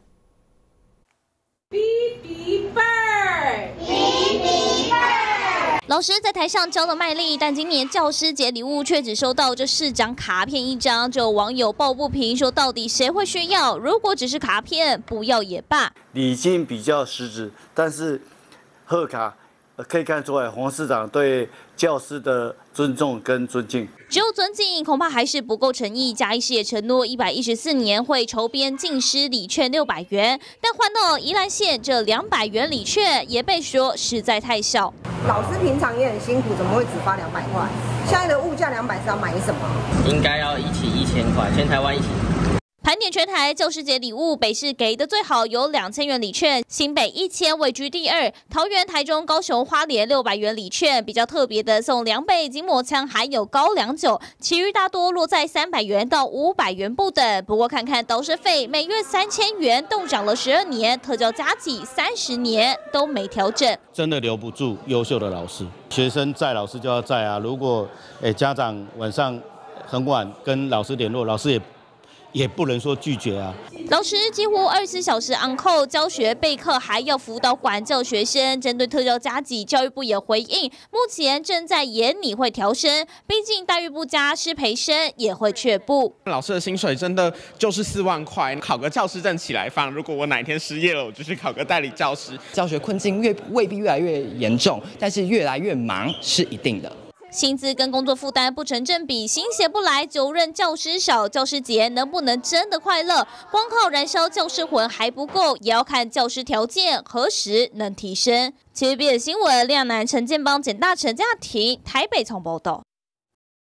老师在台上教了卖力，但今年教师节礼物却只收到这市长卡片1张，就有网友抱不平，说到底谁会需要？如果只是卡片，不要也罢。 礼金比较实质，但是贺卡可以看出来黄市长对教师的尊重跟尊敬。 只有尊敬，恐怕还是不够诚意。嘉义市也承诺114年会筹编进师礼券600元，但换到宜兰县这200元礼券，也被说实在太少。 老师平常也很辛苦，怎么会只发200块？现在的物价200是要买什么？ 应该要一起1000块，全台湾一起。 盘点全台教师节礼物，北市给的最好有2000元礼券，新北1000位居第2，桃园、台中、高雄、花莲600元礼券，比较特别的送2倍筋膜枪，还有高粱酒，其余大多落在300元到500元不等。不过看看导师费，每月3000元，冻涨了12年，特教加给30年都没调整， 真的留不住优秀的老师，学生在，老师就要在啊。如果家长晚上很晚跟老师联络，老师也不能说拒绝啊。 老师几乎24小时 on call 教学备课，还要辅导管教学生。针对特教加给，教育部也回应，目前正在研拟会调升，毕竟待遇不佳，师培生也会却步。 老师的薪水真的就是4万块，考个教师证起来放。如果我哪天失业了，我就去考个代理教师。 教学困境未必越来越严重，但是越来越忙是一定的。 薪资跟工作负担不成正比，心血不来，就任教师少，教师节能不能真的快乐？光靠燃烧教师魂还不够，也要看教师条件何时能提升。TVB 的新闻，亮南、陈建邦、简大成、家庭，台北从报道。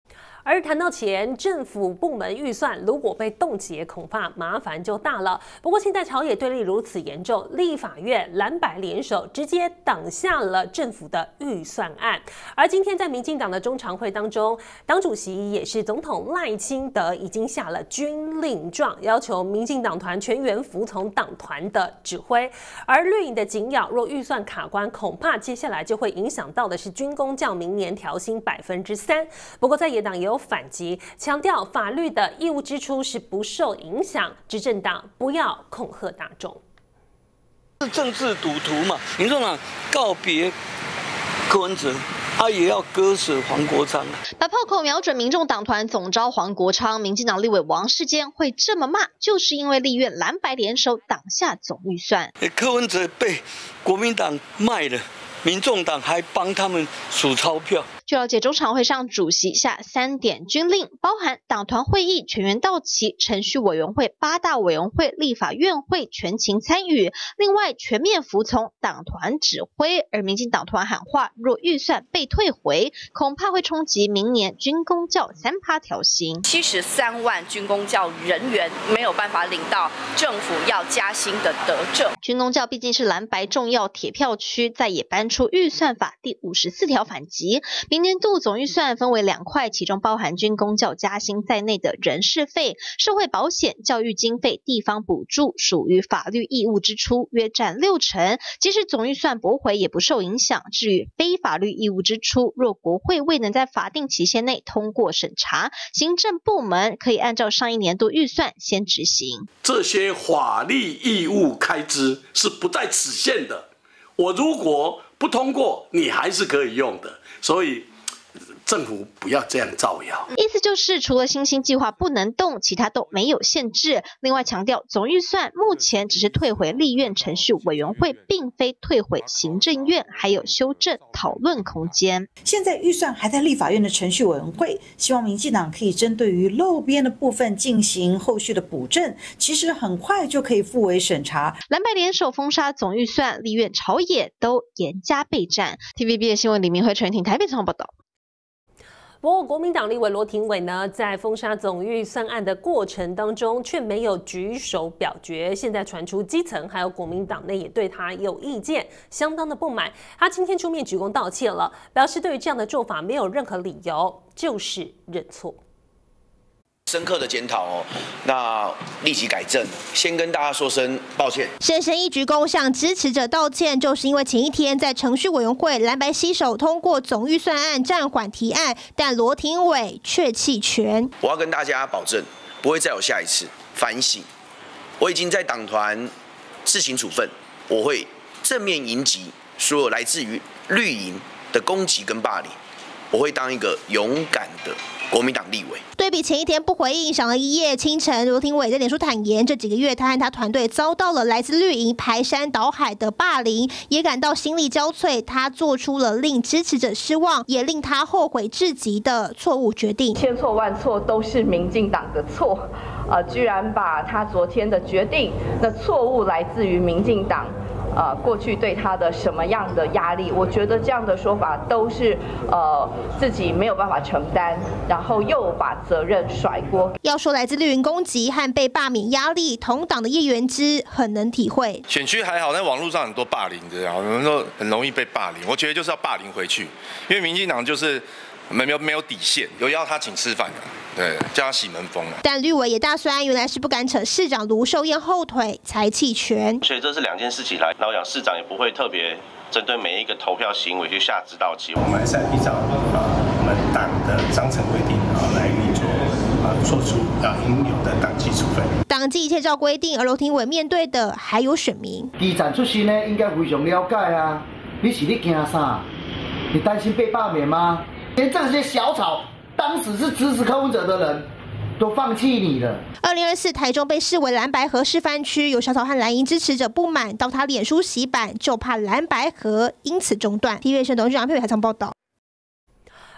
而谈到钱，政府部门预算如果被冻结，恐怕麻烦就大了。不过现在朝野对立如此严重，立法院蓝白联手直接挡下了政府的预算案。而今天在民进党的中常会当中，党主席也是总统赖清德已经下了军令状，要求民进党团全员服从党团的指挥。而绿营的紧咬，若预算卡关，恐怕接下来就会影响到的是军公教明年调薪3%。不过在野党也有反击，强调法律的义务支出是不受影响，执政党不要恐吓大众。 是政治赌徒嘛？民众党告别柯文哲。他也要割舍黄国昌， 把炮口瞄准民众党团总召黄国昌，民进党立委王世坚会这么骂，就是因为立院蓝白联手挡下总预算。 柯文哲被国民党卖了，民众党还帮他们数钞票。 据了解，中常会上主席下3点军令，包含党团会议全员到齐，程序委员会、8大委员会、立法院会全情参与，另外全面服从党团指挥。而民进党团喊话，若预算被退回，恐怕会冲击明年军公教3%调薪。 73万军公教人员没有办法领到政府要加薪的德政。 军公教毕竟是蓝白重要铁票区，在也搬出预算法第54条反击。明年度总预算分为2块，其中包含军公教加薪在内的人事费、社会保险、教育经费、地方补助属于法律义务支出，约占60%。即使总预算驳回也不受影响。至于非法律义务支出，若国会未能在法定期限内通过审查，行政部门可以按照上一年度预算先执行。 这些法律义务开支是不在此限的，我如果不通过，你还是可以用的。所以政府不要这样造谣， 意思就是除了新兴计划不能动，其他都没有限制。另外强调，总预算目前只是退回立院程序委员会，并非退回行政院，还有修正讨论空间。 现在预算还在立法院的程序委员会，希望民进党可以针对于漏编的部分进行后续的补正，其实很快就可以复委审查。 蓝白联手封杀总预算，立院朝野都严加备战。TVB 的新闻李明慧、陈婷台北采访报道。 不过，国民党立委罗廷炜呢，在封杀总预算案的过程当中，却没有举手表决。现在传出基层还有国民党内也对他有意见，相当的不满。他今天出面鞠躬道歉了，表示对于这样的做法没有任何理由，就是认错。 深刻的检讨那立即改正，先跟大家说声抱歉。 深深一鞠躬向支持者道歉，就是因为前一天在程序委员会蓝白携手通过总预算案暂缓提案，但罗廷炜却弃权。 我要跟大家保证，不会再有下一次反省。我已经在党团自行处分，我会正面迎击所有来自于绿营的攻击跟霸凌，我会当一个勇敢的国民党立委。 对比前一天不回应，想了一夜，清晨罗廷炜在脸书坦言，这几个月他和他团队遭到了来自绿营排山倒海的霸凌，也感到心力交瘁。他做出了令支持者失望，也令他后悔至极的错误决定。 千错万错都是民进党的错，居然把他昨天的决定，那错误来自于民进党。过去对他的什么样的压力？我觉得这样的说法都是自己没有办法承担，然后又把责任甩锅。 要说来自绿营攻击和被罢免压力，同党的叶元之很能体会。 选区还好，但网络上很多霸凌的，然后很容易被霸凌。我觉得就是要霸凌回去，因为民进党就是没有底线，有要他请吃饭的。对，叫他洗门风了。 但绿委也大酸，原来是不敢扯市长卢秀燕后腿才弃权。 所以这是2件事情来，然后讲市长也不会特别针对每一个投票行为去下指导棋。 我们还是依照我们党的章程规定来做出应有的党纪处分。 党纪一切照规定，而罗廷炜面对的还有选民。 基层出身呢，应该非常了解啊。你惊啥？你担心被罢免吗？连这些小草。当时是支持柯文哲的人都放弃你了。 2024台中被视为蓝白合示范区，有小草和蓝营支持者不满，到他脸书洗版，就怕蓝白合因此中断。TVB 新闻董事长佩佩采访报道。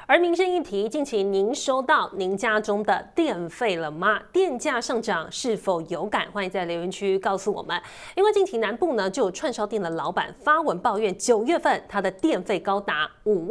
而民生议题，近期您收到您家中的电费了吗？电价上涨是否有感？欢迎在留言区告诉我们。因为近期南部呢，就有串烧店的老板发文抱怨，9月份他的电费高达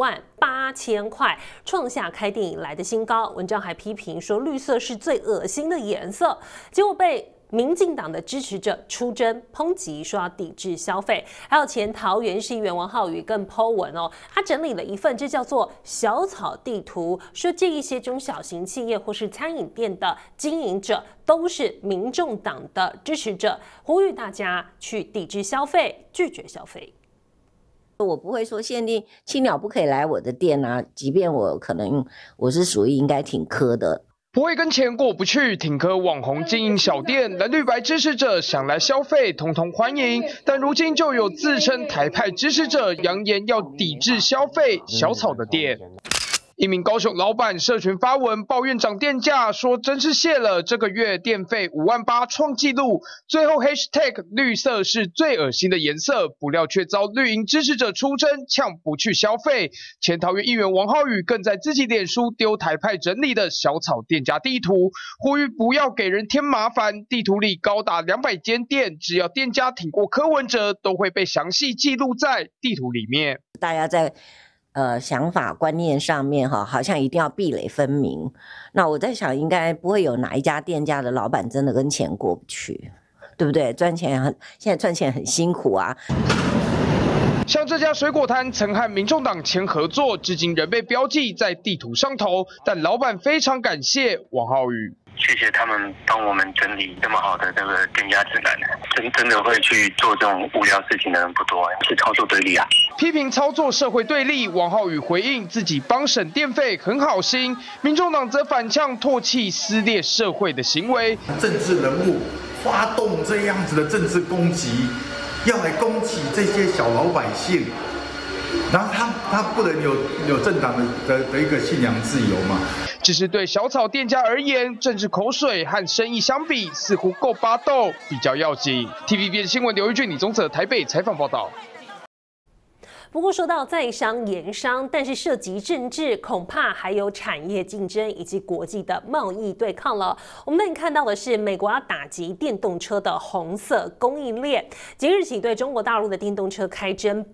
58000块，创下开店以来的新高。文章还批评说，绿色是最恶心的颜色，结果被民进党的支持者出征抨击，说要抵制消费。还有前桃园市议员王浩宇更 po 文哦，他整理了一份这叫做小草地图，说这一些中小型企业或是餐饮店的经营者都是民众党的支持者，呼吁大家去抵制消费，拒绝消费。 我不会说限定青鸟不可以来我的店啊，即便我是属于应该挺苛的。 不会跟钱过不去，挺科网红经营小店，蓝绿白支持者想来消费，统统欢迎。但如今就有自称台派支持者扬言要抵制消费小草的店。一名高雄老板社群发文抱怨涨电价，说真是谢了，这个月电费58000创纪录。最后 hashtag 绿色是最恶心的颜色，不料却遭绿营支持者出征，呛不去消费。前桃园议员王浩宇更在自己脸书丢台派整理的小草店家地图，呼吁不要给人添麻烦。地图里高达200间店，只要店家挺过柯文哲，都会被详细记录在地图里面。 大家在想法观念上面好像一定要壁垒分明。那我在想，应该不会有哪一家店家的老板真的跟钱过不去，对不对？现在赚钱很辛苦啊。 像这家水果摊曾和民众党签合作，至今仍被标记在地图上头，但老板非常感谢王浩宇。 谢谢他们帮我们整理这么好的这个店家指南，真的会去做这种无聊事情的人不多，是操作对立啊。 批评操作社会对立，王浩宇回应自己帮省电费很好心，民众党则反呛唾弃撕裂社会的行为。 政治人物发动这样子的政治攻击，要来攻击这些小老百姓，然后他不能有政党的一个信仰自由嘛？ 只是对小草店家而言，政治口水和生意相比，似乎够巴斗比较要紧。TVBS 新闻刘玉俊、李宗泽台北采访报道。 不过说到在商言商，但是涉及政治，恐怕还有产业竞争以及国际的贸易对抗了。我们那里看到的是，美国要打击电动车的红色供应链，即日起对中国大陆的电动车开征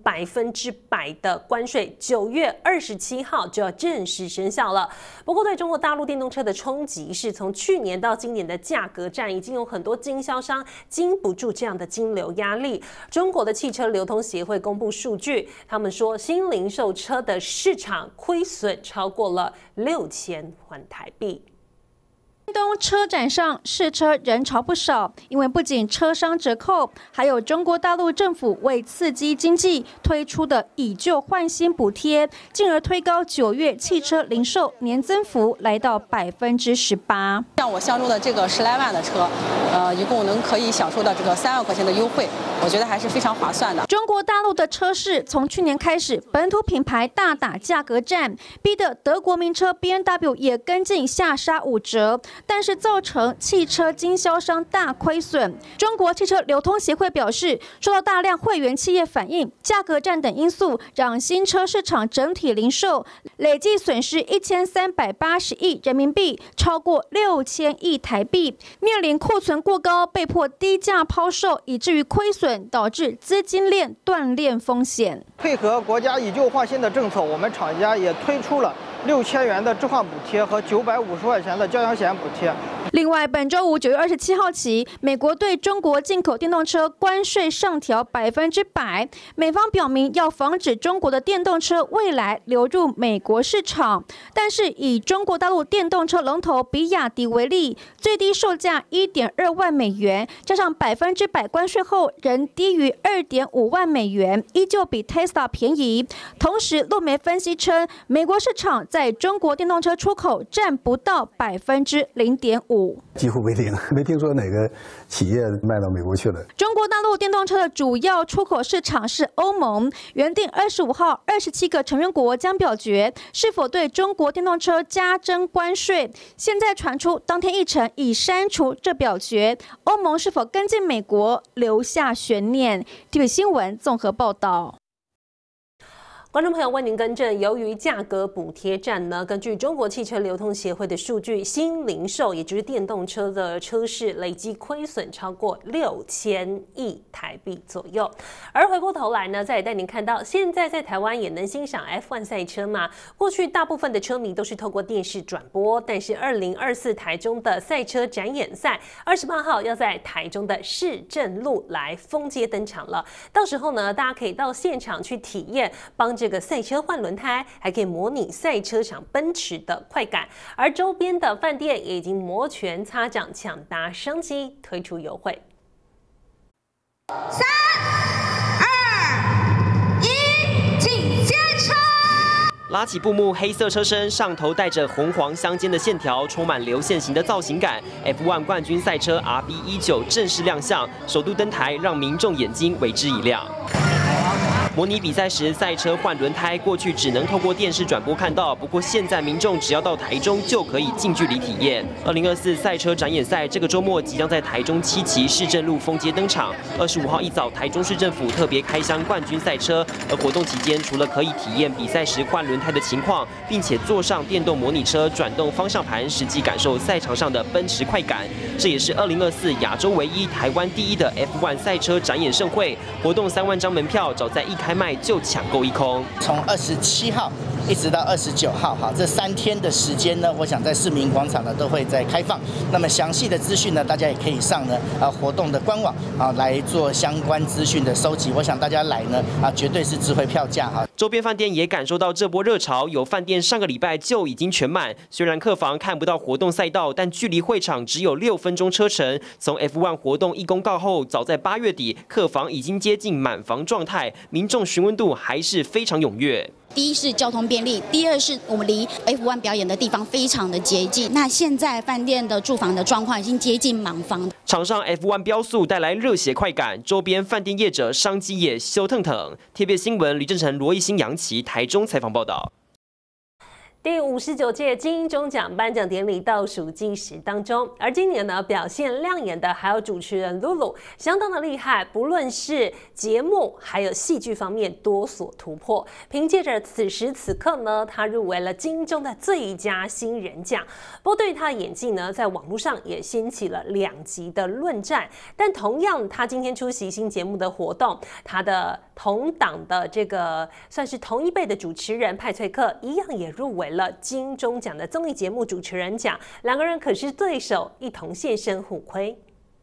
100%的关税，9月27号就要正式生效了。不过对中国大陆电动车的冲击是从去年到今年的价格战，已经有很多经销商经不住这样的金流压力。中国的汽车流通协会公布数据。他们说，新零售车的市场亏损超过了6000万台币。 屏东车展上试车人潮不少，因为不仅车商折扣，还有中国大陆政府为刺激经济推出的以旧换新补贴，进而推高9月汽车零售年增幅来到18%。 像我相中的这个10来万的车，一共可以享受到这个3万块钱的优惠，我觉得还是非常划算的。 中国大陆的车市从去年开始，本土品牌大打价格战，逼得德国名车 BMW 也跟进下杀5折。但是造成汽车经销商大亏损。中国汽车流通协会表示，受到大量会员企业反映、价格战等因素，让新车市场整体零售累计损失1380亿人民币，超过6000亿台币，面临库存过高，被迫低价抛售，以至于亏损，导致资金链断裂风险。 配合国家以旧换新的政策，我们厂家也推出了6000元的置换补贴和950块钱的交强险补贴。 另外，本周五9月27号起，美国对中国进口电动车关税上调100%。美方表明要防止中国的电动车未来流入美国市场，但是以中国大陆电动车龙头比亚迪为例，最低售价1.2万美元，加上100%关税后，仍低于2.5万美元，依旧比 Tesla 便宜。同时，路媒分析称，美国市场在中国电动车出口占不到0.5%， 几乎为零，没听说哪个企业卖到美国去了。 中国大陆电动车的主要出口市场是欧盟，原定25号27个成员国将表决是否对中国电动车加征关税。现在传出当天议程已删除这表决，欧盟是否跟进美国留下悬念。TVB 新闻综合报道。 观众朋友为您更正，由于价格补贴战呢，根据中国汽车流通协会的数据，新零售也就是电动车的车市累计亏损超过6000亿台币左右。而回过头来呢，再带您看到，现在在台湾也能欣赏 F1 赛车吗？过去大部分的车迷都是透过电视转播，但是2024台中的赛车展演赛28号要在台中的市政路来封街登场了。到时候呢，大家可以到现场去体验，帮这个赛车换轮胎，还可以模拟赛车场奔驰的快感。而周边的饭店也已经摩拳擦掌，抢答商机，推出优惠。 3、2、1，请下车。 拉起布幕，黑色车身上头带着红黄相间的线条，充满流线型的造型感。F1 冠军赛车 RB19 正式亮相，首度登台，让民众眼睛为之一亮。模拟比赛时，赛车换轮胎，过去只能透过电视转播看到，不过现在民众只要到台中就可以近距离体验。2024赛车展演赛这个周末即将在台中七期市政路封街登场。25号一早，台中市政府特别开箱冠军赛车，而活动期间除了可以体验比赛时换轮胎的情况，并且坐上电动模拟车转动方向盘，实际感受赛场上的奔驰快感。这也是2024亚洲唯一、台湾第一的 F1 赛车展演盛会。活动3万张门票，早在一开卖就抢购一空。 从27号一直到29号，哈，这3天的时间呢，我想在市民广场呢都会在开放。那么详细的资讯呢，大家也可以上呢活动的官网来做相关资讯的收集。我想大家来呢绝对是值回票价哈。 周边饭店也感受到这波热潮，有饭店上个礼拜就已经全满。虽然客房看不到活动赛道，但距离会场只有6分钟车程。从 F1 活动一公告后，早在8月底，客房已经接近满房状态，民众询问度还是非常踊跃。 第一是交通便利，第二是我们离 F1 表演的地方非常的接近。那现在饭店的住房的状况已经接近满房。 场上 F1 标速带来热血快感，周边饭店业者商机也休腾腾。TVB 新闻李正成、罗艺兴、杨琪台中采访报道。 第59届金钟奖颁奖典礼倒数计时当中，而今年呢表现亮眼的还有主持人露露，相当的厉害，不论是节目还有戏剧方面多所突破。凭借着此时此刻呢，她入围了金钟的最佳新人奖。不过对于她的演技呢，在网络上也掀起了2极的论战。但同样，她今天出席新节目的活动，她的同党的这个算是同一辈的主持人派翠克，一样也入围了金钟奖的综艺节目主持人奖，2个人可是对手，一同现身互亏。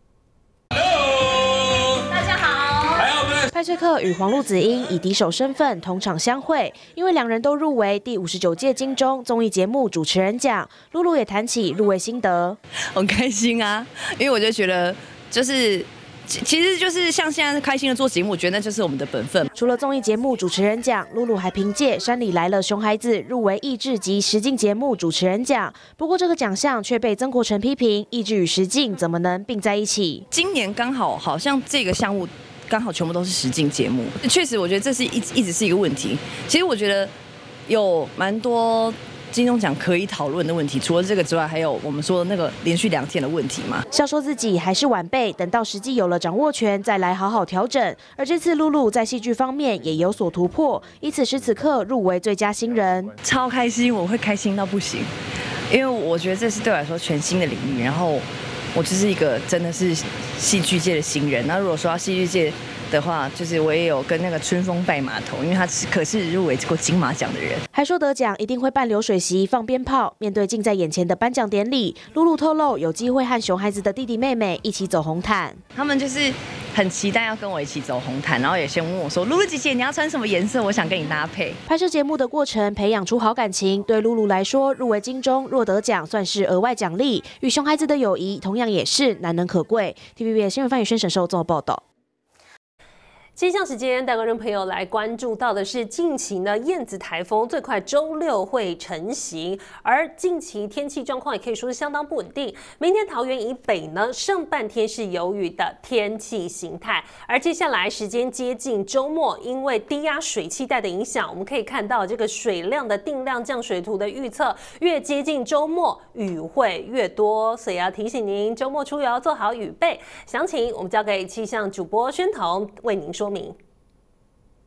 大家好。 派翠克与黄路子英以敌手身份同场相会，因为2人都入围第59届金钟综艺节目主持人奖。露露也谈起入围心得， 很开心啊，因为我就觉得其实就是像现在开心的做节目，我觉得那就是我们的本分。 除了综艺节目主持人奖，露露还凭借《山里来了熊孩子》入围益智及实境节目主持人奖。不过这个奖项却被曾国城批评，益智与实境怎么能并在一起？ 今年刚好像这个项目刚好全部都是实境节目，确实我觉得这是一直是一个问题。其实我觉得有蛮多金钟奖可以讨论的问题，除了这个之外，还有我们说的那个连续2天的问题嘛。 笑说自己还是晚辈，等到实际有了掌握权，再来好好调整。而这次露露在戏剧方面也有所突破，以此时此刻入围最佳新人， 超开心，我会开心到不行，因为我觉得这是对我来说全新的领域，然后我就是一个真的是戏剧界的新人。那如果说到戏剧界的话，就是我也有跟那个春风拜码头，因为他可是入围过金马奖的人， 还说得奖一定会办流水席、放鞭炮。面对近在眼前的颁奖典礼，露露透露有机会和熊孩子的弟弟妹妹一起走红毯， 他们就是很期待要跟我一起走红毯，然后也先问我说：“露露姐姐，你要穿什么颜色？我想跟你搭配。” 拍摄节目的过程培养出好感情，对露露来说，入围金钟若得奖算是额外奖励，与熊孩子的友谊同样也是难能可贵。TVB 新闻范宇轩、沈寿综合报道。 气象时间，带观众朋友来关注到的是近期呢燕子台风最快周6会成型，而近期天气状况也可以说是相当不稳定。明天桃园以北呢上半天是有雨的天气形态，而接下来时间接近周末，因为低压水汽带的影响，我们可以看到这个水量的定量降水图的预测，越接近周末雨会越多，所以要提醒您周末出游做好雨备。详情我们交给气象主播宣彤为您说明。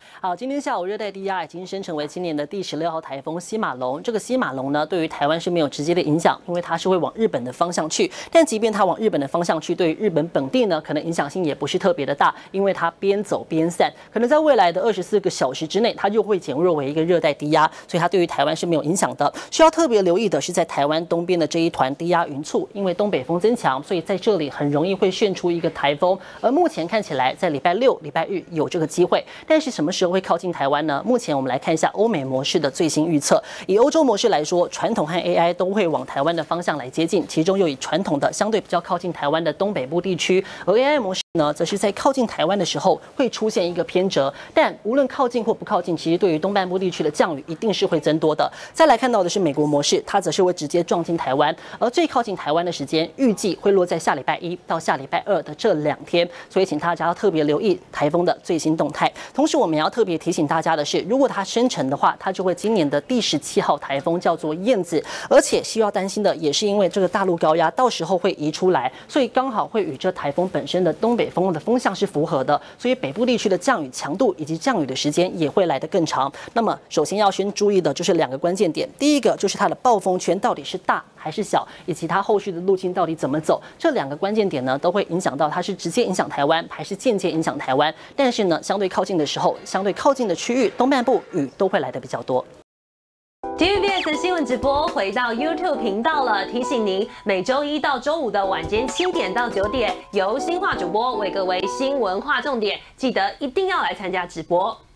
好，今天下午热带低压已经生成为今年的第16号台风西马龙。这个西马龙呢，对于台湾是没有直接的影响，因为它是会往日本的方向去。但即便它往日本的方向去，对于日本本地呢，可能影响性也不是特别的大，因为它边走边散，可能在未来的24个小时之内，它就会减弱为一个热带低压，所以它对于台湾是没有影响的。需要特别留意的是，在台湾东边的这一团低压云簇，因为东北风增强，所以在这里很容易会现出一个台风。而目前看起来，在礼拜六、礼拜日有这个机会，但是什么时候会靠近台湾呢？目前我们来看一下欧美模式的最新预测。以欧洲模式来说，传统和 AI 都会往台湾的方向来接近，其中又以传统的相对比较靠近台湾的东北部地区，而 AI 模式呢，则是在靠近台湾的时候会出现一个偏折。但无论靠近或不靠近，其实对于东半部地区的降雨一定是会增多的。再来看到的是美国模式，它则是会直接撞进台湾，而最靠近台湾的时间预计会落在下礼拜1到下礼拜2的这2天，所以请大家要特别留意台风的最新动态。同时，我们要特别提醒大家的是，如果它生成的话，它就会今年的第17号台风，叫做燕子。而且需要担心的也是因为这个大陆高压到时候会移出来，所以刚好会与这台风本身的东北风的风向是符合的，所以北部地区的降雨强度以及降雨的时间也会来得更长。那么首先要先注意的就是2个关键点，第一个就是它的暴风圈到底是大还是小，以及它后续的路径到底怎么走，这2个关键点呢，都会影响到它是直接影响台湾还是间接影响台湾。但是呢，相对靠近的时候，相对靠近的区域，东半部雨都会来得比较多。 TVBS 新闻直播回到 YouTube 频道了，提醒您每周1到周5的晚间7点到9点，由新化主播为各位新闻划重点，记得一定要来参加直播。